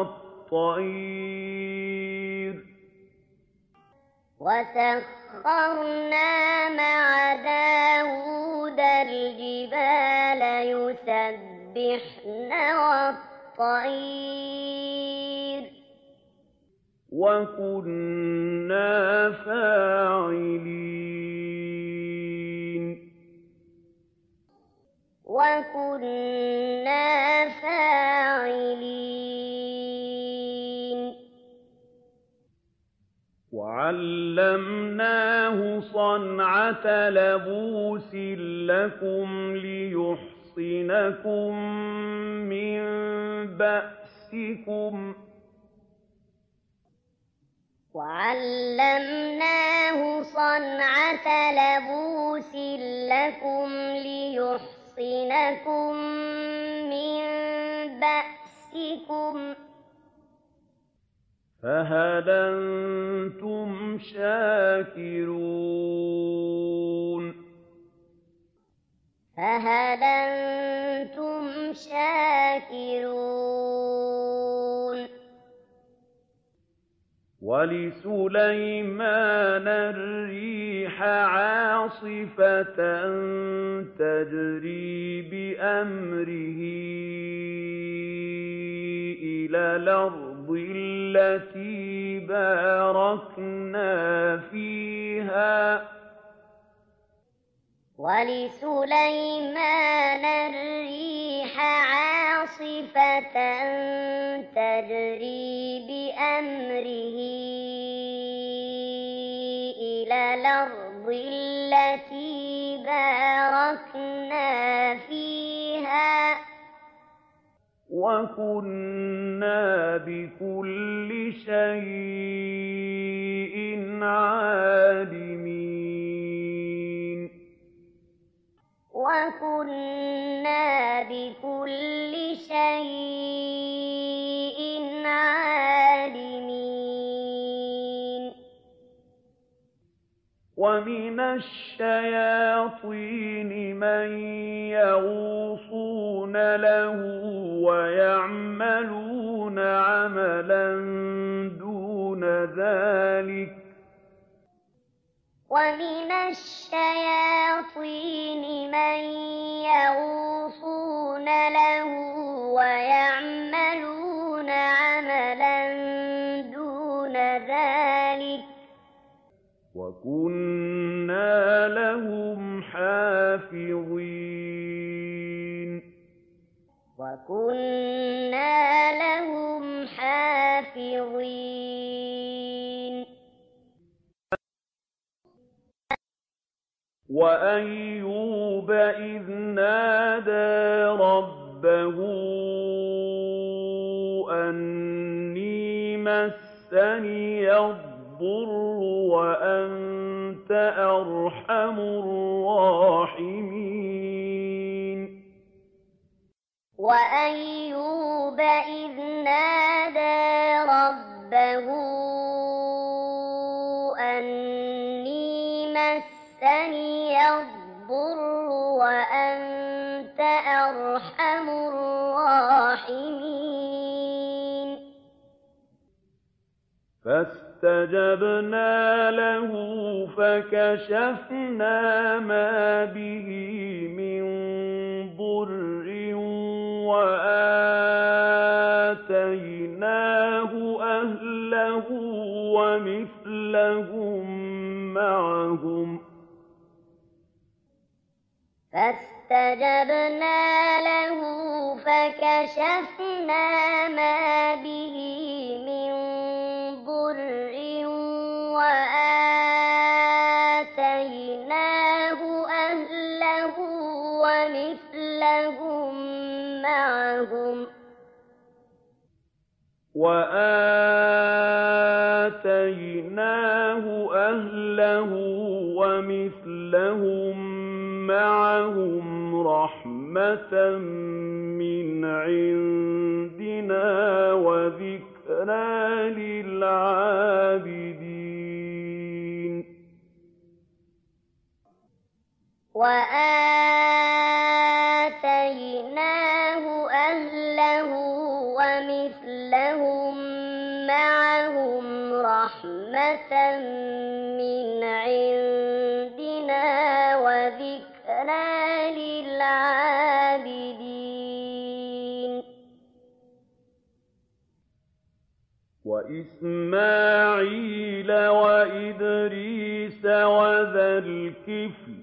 وَالطَّيْرَ وَسَخَّرْنَا مَعَ دَاوُودَ الْجِبَالَ يُسَبِّحْنَ وَالطَّيْرَ وَكُنَّا فَاعِلِينَ وَكُنَّا فَاعِلِينَ وَعَلَّمْنَاهُ صَنْعَةَ لَبُوسٍ لَّكُمْ لِيُحْصِنَكُم مِّن بَأْسِكُمْ ۖ وَعَلَّمْنَاهُ صَنْعَةَ لَبُوسٍ لَّكُمْ لِيُحْصِنَكُم مِّن بَأْسِكُمْ ۖ فَهَلْ أَنتُمْ شَاكِرُونَ فَهَلْ أَنتُمْ شَاكِرُونَ وَلِسُلَيْمَانَ الرِّيحَ عَاصِفَةً تَجْرِي بِأَمْرِهِ إِلَى الْأَرْضِ الَّتِي بَارَكْنَا فِيهَا وَلِسُلَيْمَانَ الرِّيحَ عَاصِفَةً تَجْرِي بِأَمْرِهِ إِلَى الْأَرْضِ الَّتِي بَارَكْنَا فِيهَا وَكُنَّا بِكُلِّ شَيْءٍ عَالِمِينَ وَكُنَّا بِكُلِّ شَيْءٍ عَالِمِينَ وَمِنَ الشَّيَاطِينِ مَن يَغُوصُونَ لَهُ وَيَعْمَلُونَ عَمَلًا دُونَ ذَلِكَ وَمِنَ الشَّيَاطِينِ مَن يَغُوصُونَ لَهُ وَيَعْمَلُونَ عَمَلًا دُونَ ذَلِكَ وَكُنَّا لَهُمْ حَافِظِينَ وَكُنَّا لَهُمْ حَافِظِينَ وَأَيُّوبَ إِذْ نَادَىٰ رَبَّهُ أَنِّي مَسَّنِيَ الضُّرُّ وَأَنتَ أَرْحَمُ الرَّاحِمِينَ وَأَيُّوبَ إِذْ نَادَىٰ رَبَّهُ أَنِّي مَسَّنِيَ الضُّرُّ وَأَنتَ أَرْحَمُ الرَّاحِمِينَ فَاسْتَجَبْنَا لَهُ فَكَشَفْنَا مَا بِهِ مِن ضُرٍّ وَآتَيْنَاهُ أَهْلَهُ وَمِثْلَهُم مَّعَهُمْ فَاسْتَجَبْنَا لَهُ فَكَشَفْنَا مَا بِهِ مِن ضُرٍّ وَآتَيْنَاهُ أَهْلَهُ وَمِثْلَهُم مَّعَهُمْ وَآتَيْنَاهُ أَهْلَهُ وَمِثْلَهُم مَّعَهُمْ رَحْمَةً مِّنْ عِندِنَا وَذِكْرَىٰ لِلْعَابِدِينَ وَآتَيْنَاهُ أَهْلَهُ وَمِثْلَهُم مَّعَهُمْ رَحْمَةً مِّنْ عِندِنَا وَذِكْرَىٰ لِلْعَابِدِينَ وَإِسْمَاعِيلَ وَإِدْرِيسَ وَذَا الْكِفْلِ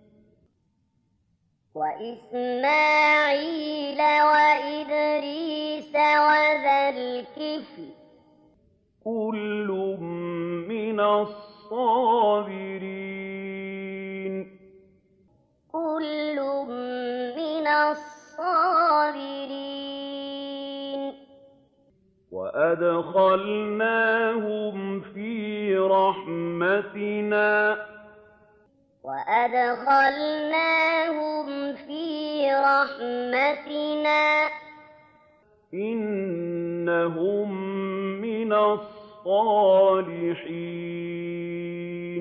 وَإِسْمَاعِيلَ وَإِدْرِيسَ وَذَا الْكِفْلِ كُلٌّ مِّنَ الصَّابِرِينَ كُلٌّ مِّنَ الصَّابِرِينَ وَأَدْخَلْنَاهُمْ فِي رَحْمَتِنَا وَأَدْخَلْنَاهُمْ فِي رَحْمَتِنَا إِنَّهُم مِّنَ الصَّالِحِينَ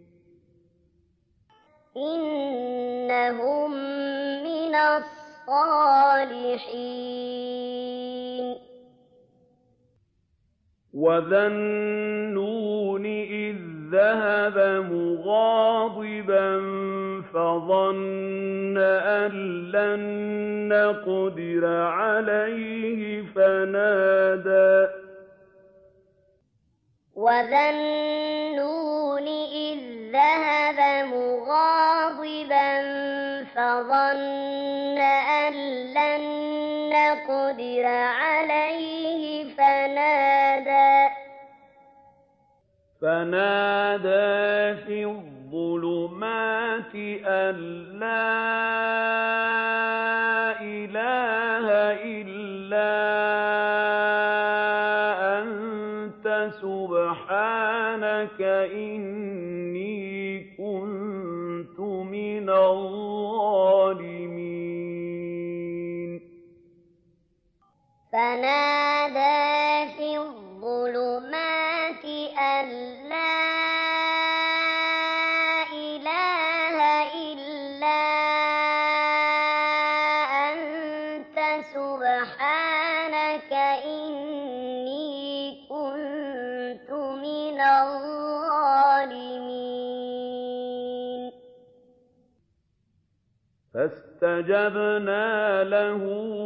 إِنَّهُم مِّنَ الصَّالِحِينَ وَذَا النُّونِ إِذ ذَهَبَ مُغَاضِبًا فَظَنَّ أَن لَّن نَّقْدِرَ عَلَيْهِ فَنَادَىٰ وَذَا النُّونِ إِذ ذهب مغاضبا فظن أن لن نقدر عليه فنادى فنادى في الظلمات أن لا إله إلا أنت سبحانك إني كنت من الظالمين فنادى في الظلمات أن لا إله إلا أنت سبحانك إني كنت من الظالمين فاستجبنا له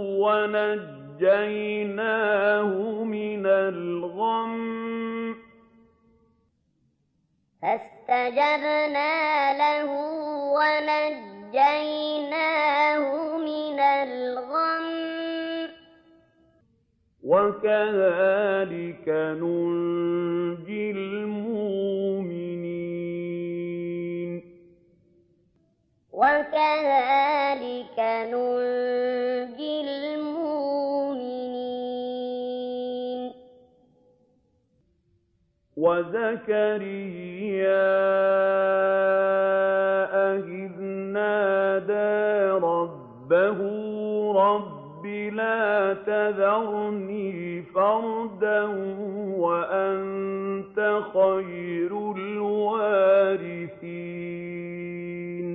ونجيناه من الغم فاستجبنا له ونجيناه من الغم وكذلك ننجي المؤمنين وكذلك ننجي المؤمنين وزكريا إذ نادى ربه رب لا تذرني فردا وأنت خير الوارثين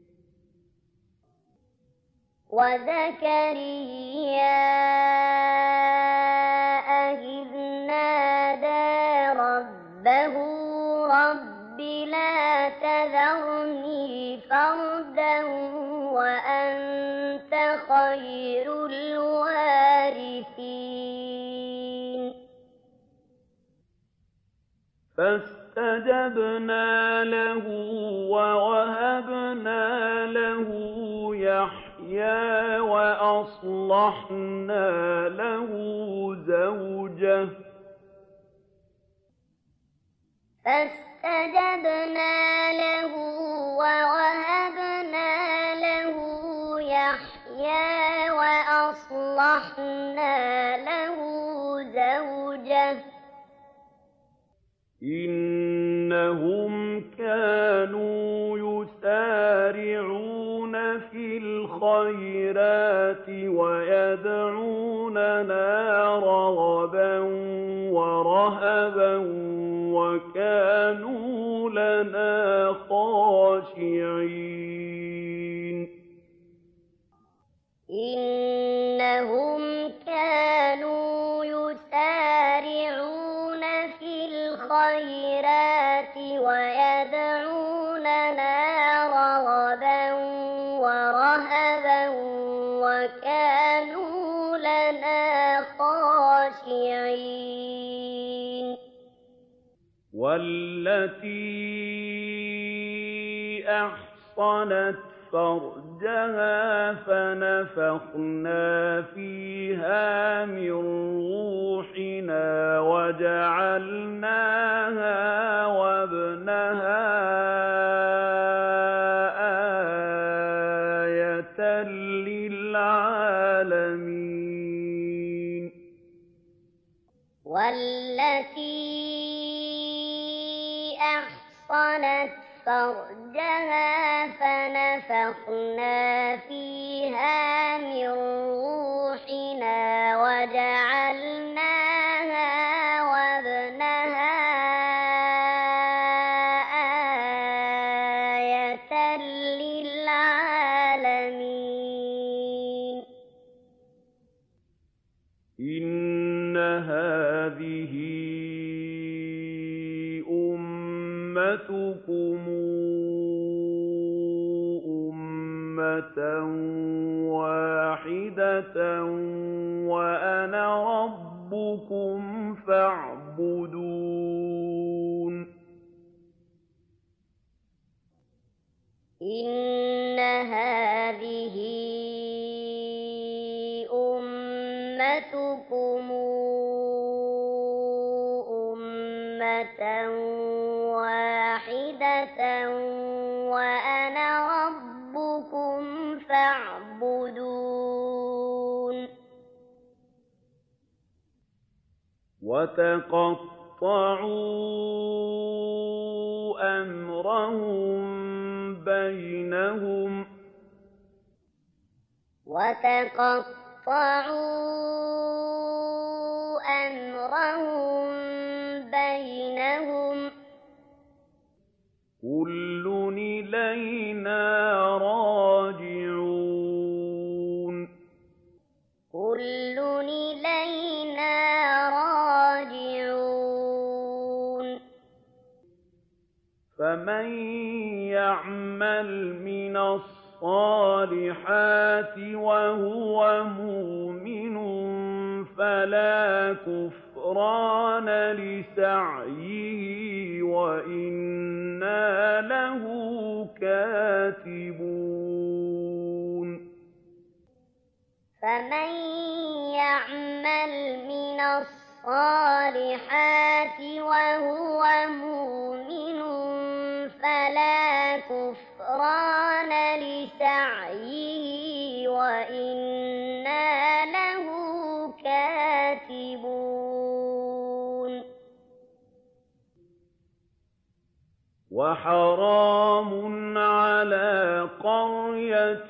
وزكريا إذ نادى ربه رب لا تذرني فردا وأنت خير الوارثين فاستجبنا له ووهبنا له يحيى وأصلحنا له زوجه فاستجبنا له ووهبنا له يحيى وأصلحنا له زوجه إنهم كانوا يسارعون في الخيرات ويدعوننا رغبا ورهبا وكانوا لنا خاشعين إنهم كانوا يسارعون في الخيرات ويدعوننا رغبا ورهبا وكانوا لنا خاشعين والتي أحصنت فرجها فنفخنا فيها من روحنا وجعلناها وابنها آية للعالمين والتي أحصنت فرجها فنفخنا فيها من روحنا وجعلناها وابنها آية للعالمين إن هذه أمتكم أمة واحدة وأنا ربكم فاعبدون إن هذه أمتكم أمة واحدة وأنا ربكم فاعبدون وتقطعوا أمرهم بينهم وتقطعوا أمرهم بينهم كل إلينا راجعون كل إلينا راجعون فمن يعمل من الصالحات وهو مؤمن فلا كفران لسعيه وإنا له كاتبون فمن يعمل من الصالحات وهو مؤمن فلا كفران لسعيه وإنا له كاتبون وحرام على قرية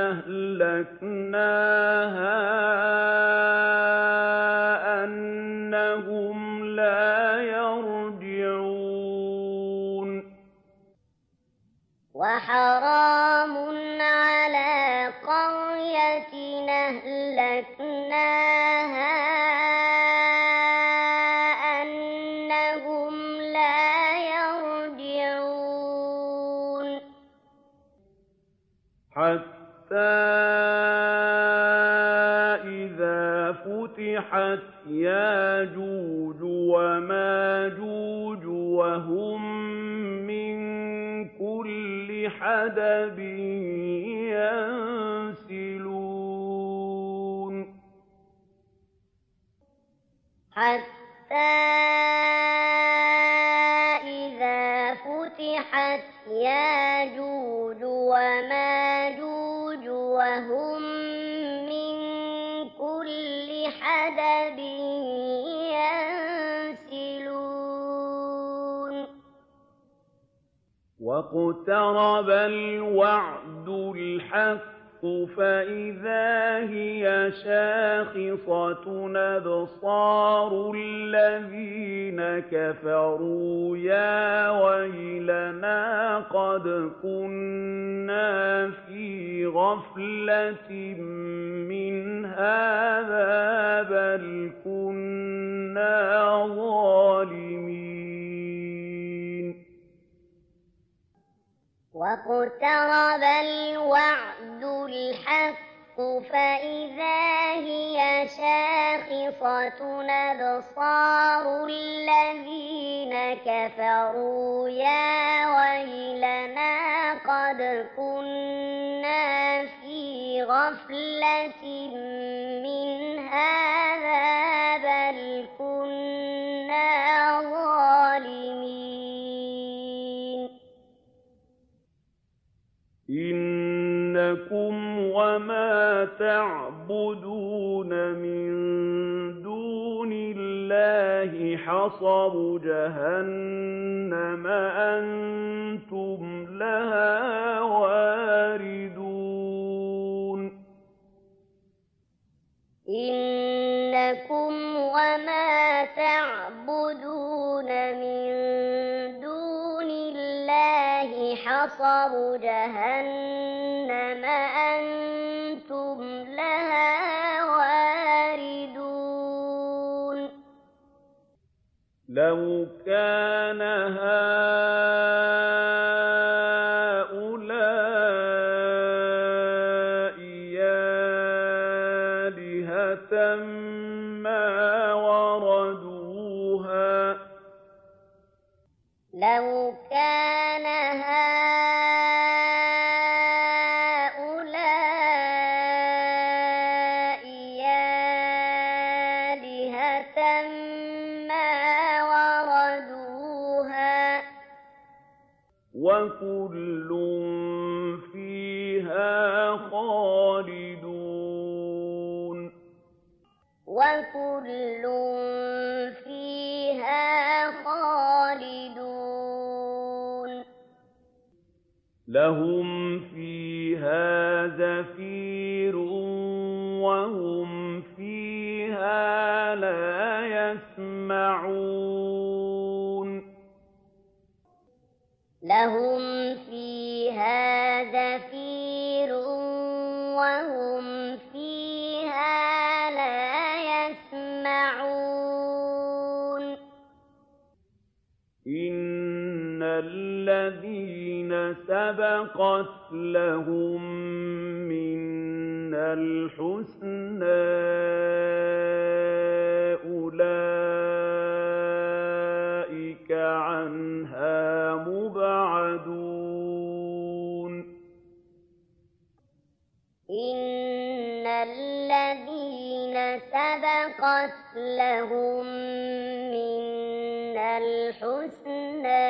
أهلكناها أنهم لا يرجعون وحرام على قرية أهلكناها أنهم لا يرجعون حتى إذا فتحت ياجوج وماجوج وهم من كل حدب ينسلون حتى إذا فتحت ياجوج وماجوج وهم من كل حدب ينسلون واقترب الوعد الحق فإذا هي شاخصة أبصار الذين كفروا يا ويلنا قد كنا في غفلة من هذا بل كنا ظالمين واقترب الوعد الحق فإذا هي شاخصة أبصار الذين كفروا يا ويلنا قد كنا في غفلة من هذا بل كنا ظالمين إنكم وما تعبدون من دون الله حصب جهنم أنتم لها واردون إنكم وما تعبدون من دون الله حصب جهنم أنتم لها واردون لو كان هؤلاء آلهة ما وردوها لو كان هؤلاء ما وردوها وكل فيها خالدون وكل فيها خالدون لهم فيها زفير وهم فيها لا يسمعون لهم فيها زفير وهم فيها لا يسمعون إن الذين سبقت لهم منا الحسنى أولئك عنها مبعدون إن الذين سبقت لهم منا الحسنى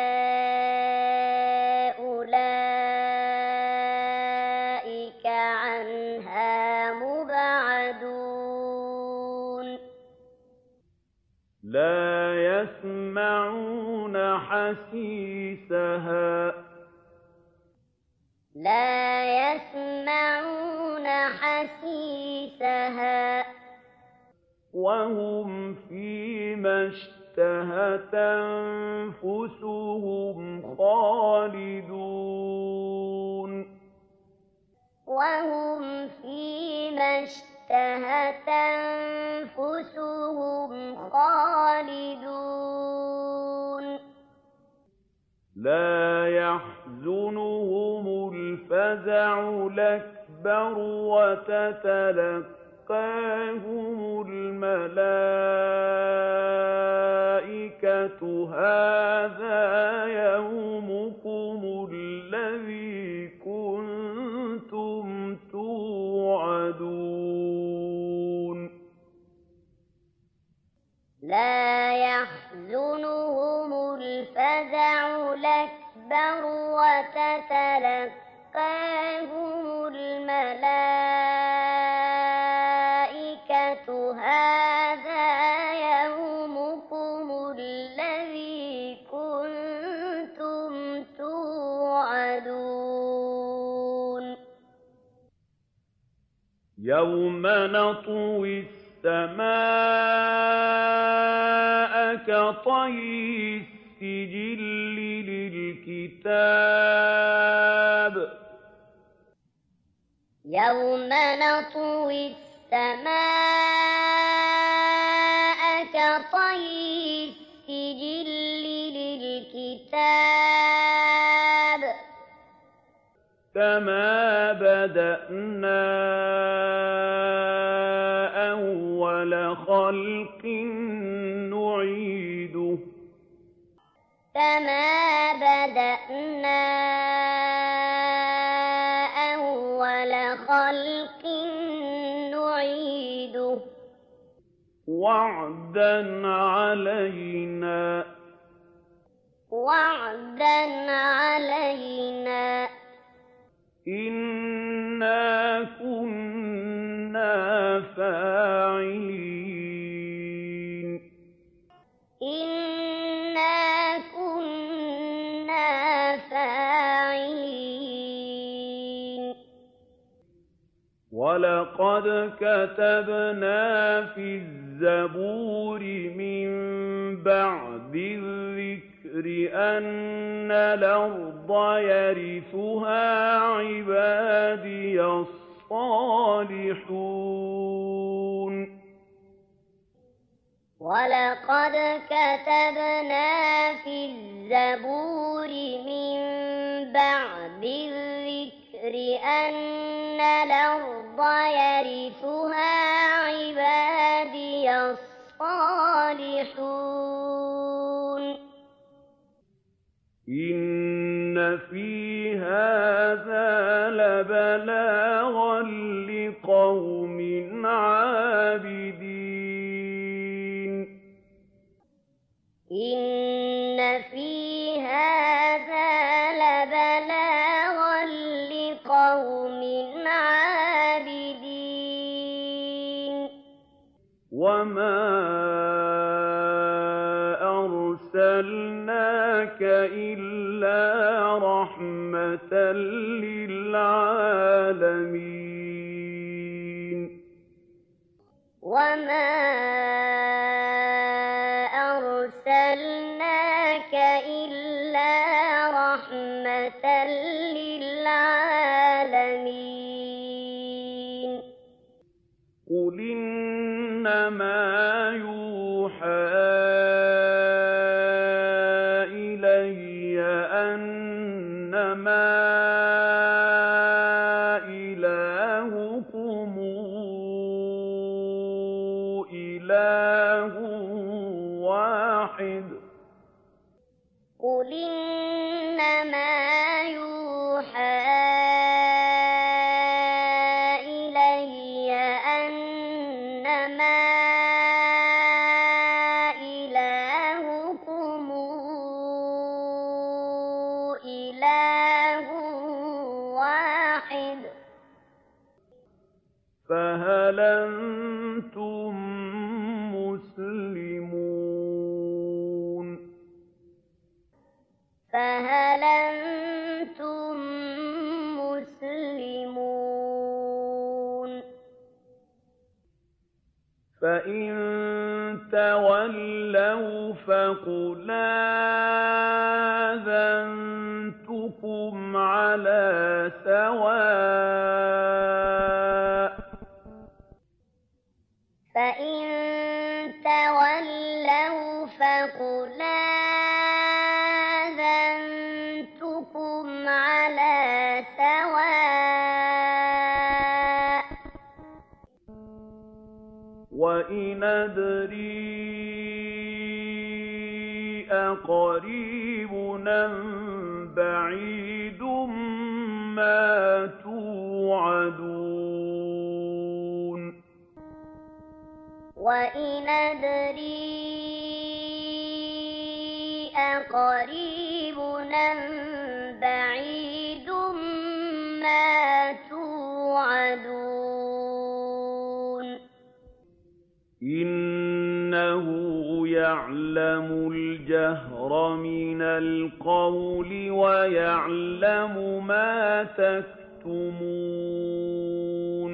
أولئك عنها مبعدون لا يسمعون حسيسها لا يسمعون حسيسها وهم فيما اشتهت أنفسهم خالدون وهم فيما اشتهت أنفسهم خالدون لا يحزنهم الفزع الأكبر وتتلقاهم الملائكة هذا يومكم الذي كنتم توعدون لا يحزنهم الفزع الأكبر وتتلقاهم الملائكة هذا يومكم الذي كنتم توعدون يوم نطوي السماء كطي السجل للكتاب يوم نطوي السماء كطي السجل للكتاب كما بدأنا أول خلق نعيده كما بدأنا أول خلق نعيده وعدا علينا وعدا علينا إنا كنا فاعلين إنا كنا فاعلين ولقد كتبنا في الزبور من بعد الذكر أن الأرض يرثها عبادي الصالحون ولقد كتبنا في الزبور من بعد الذكر أن الأرض يرثها عبادي الصالحون إن في هذا لبلاغا لقوم عابدين. وَمَا أَرْسَلْنَاكَ إِلَّا رَحْمَةً لِّلْعَالَمِينَ وَمَا أَرْسَلْنَاكَ إِلَّا رَحْمَةً لِّلْعَالَمِينَ قُلْ إِنَّمَا يُوحَىٰ إِلَيَّ أَنَّمَا إِلَٰهُكُمْ إِلَٰهٌ وَاحِدٌ قُلْ إِنَّمَا يُوحَىٰ إِلَيَّ أَنَّمَا إِلَٰهُكُمْ إِلَٰهٌ وَاحِدٌ فَهَلْ أَنتُم مُّسْلِمُونَ فَهَلْ أَنتُم مُّسْلِمُونَ فَإِن تَوَلَّوْا فَقُلْ آذَنتُكُمْ عَلَىٰ سَوَاءٍ ۗ فَإِن تَوَلَّوْا فَقُلْ آذَنتُكُمْ عَلَىٰ سَوَاءٍ ۗ وَإِنْ أَدْرِي أَقَرِيبٌ أَم بَعِيدٌ مَّا تُوعَدُونَ وَإِنْ أَدْرِي أَقَرِيبٌ أَم بَعِيدٌ مَّا تُوعَدُونَ إِنَّهُ يَعْلَمُ الْجَهْرَ مِنَ الْقَوْلِ وَيَعْلَمُ مَا تَكْتُمُونَ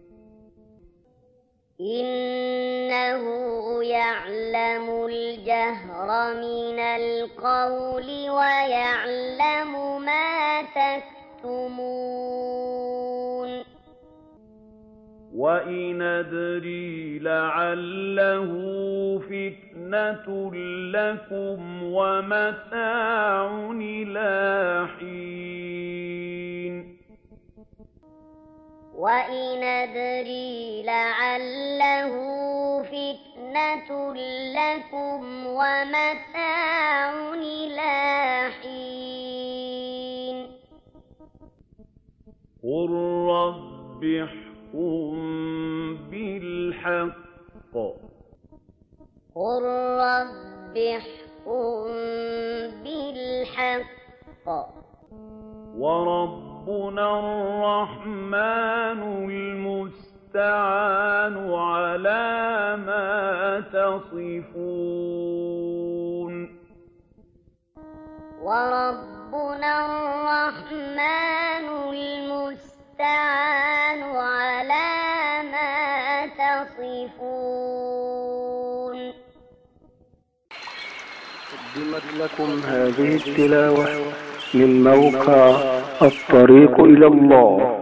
إِنَّهُ يَعْلَمُ الْجَهْرَ مِنَ الْقَوْلِ وَيَعْلَمُ مَا تَكْتُمُونَ وَإِنْ أَدْرِي لَعَلَّهُ فِتْنَةٌ لَّكُمْ وَمَتَاعٌ إِلَىٰ حِينٍ وَإِنْ أَدْرِي لَعَلَّهُ فِتْنَةٌ لَّكُمْ وَمَتَاعٌ إِلَىٰ حِينٍ قُل رَّبِّ احْكُم بِالْحَقِّ قُل رَّبِّ احْكُم بِالْحَقِّ وَرَبُّنَا الرَّحْمَٰنُ الْمُسْتَعَانُ عَلَىٰ مَا تَصِفُونَ وَرَبُّنَا الرَّحْمَٰنُ الْمُسْتَعَانُ عَلَىٰ مَا تَصِفُونَ قدمت لكم هذه التلاوة من موقع الطريق إلى الله.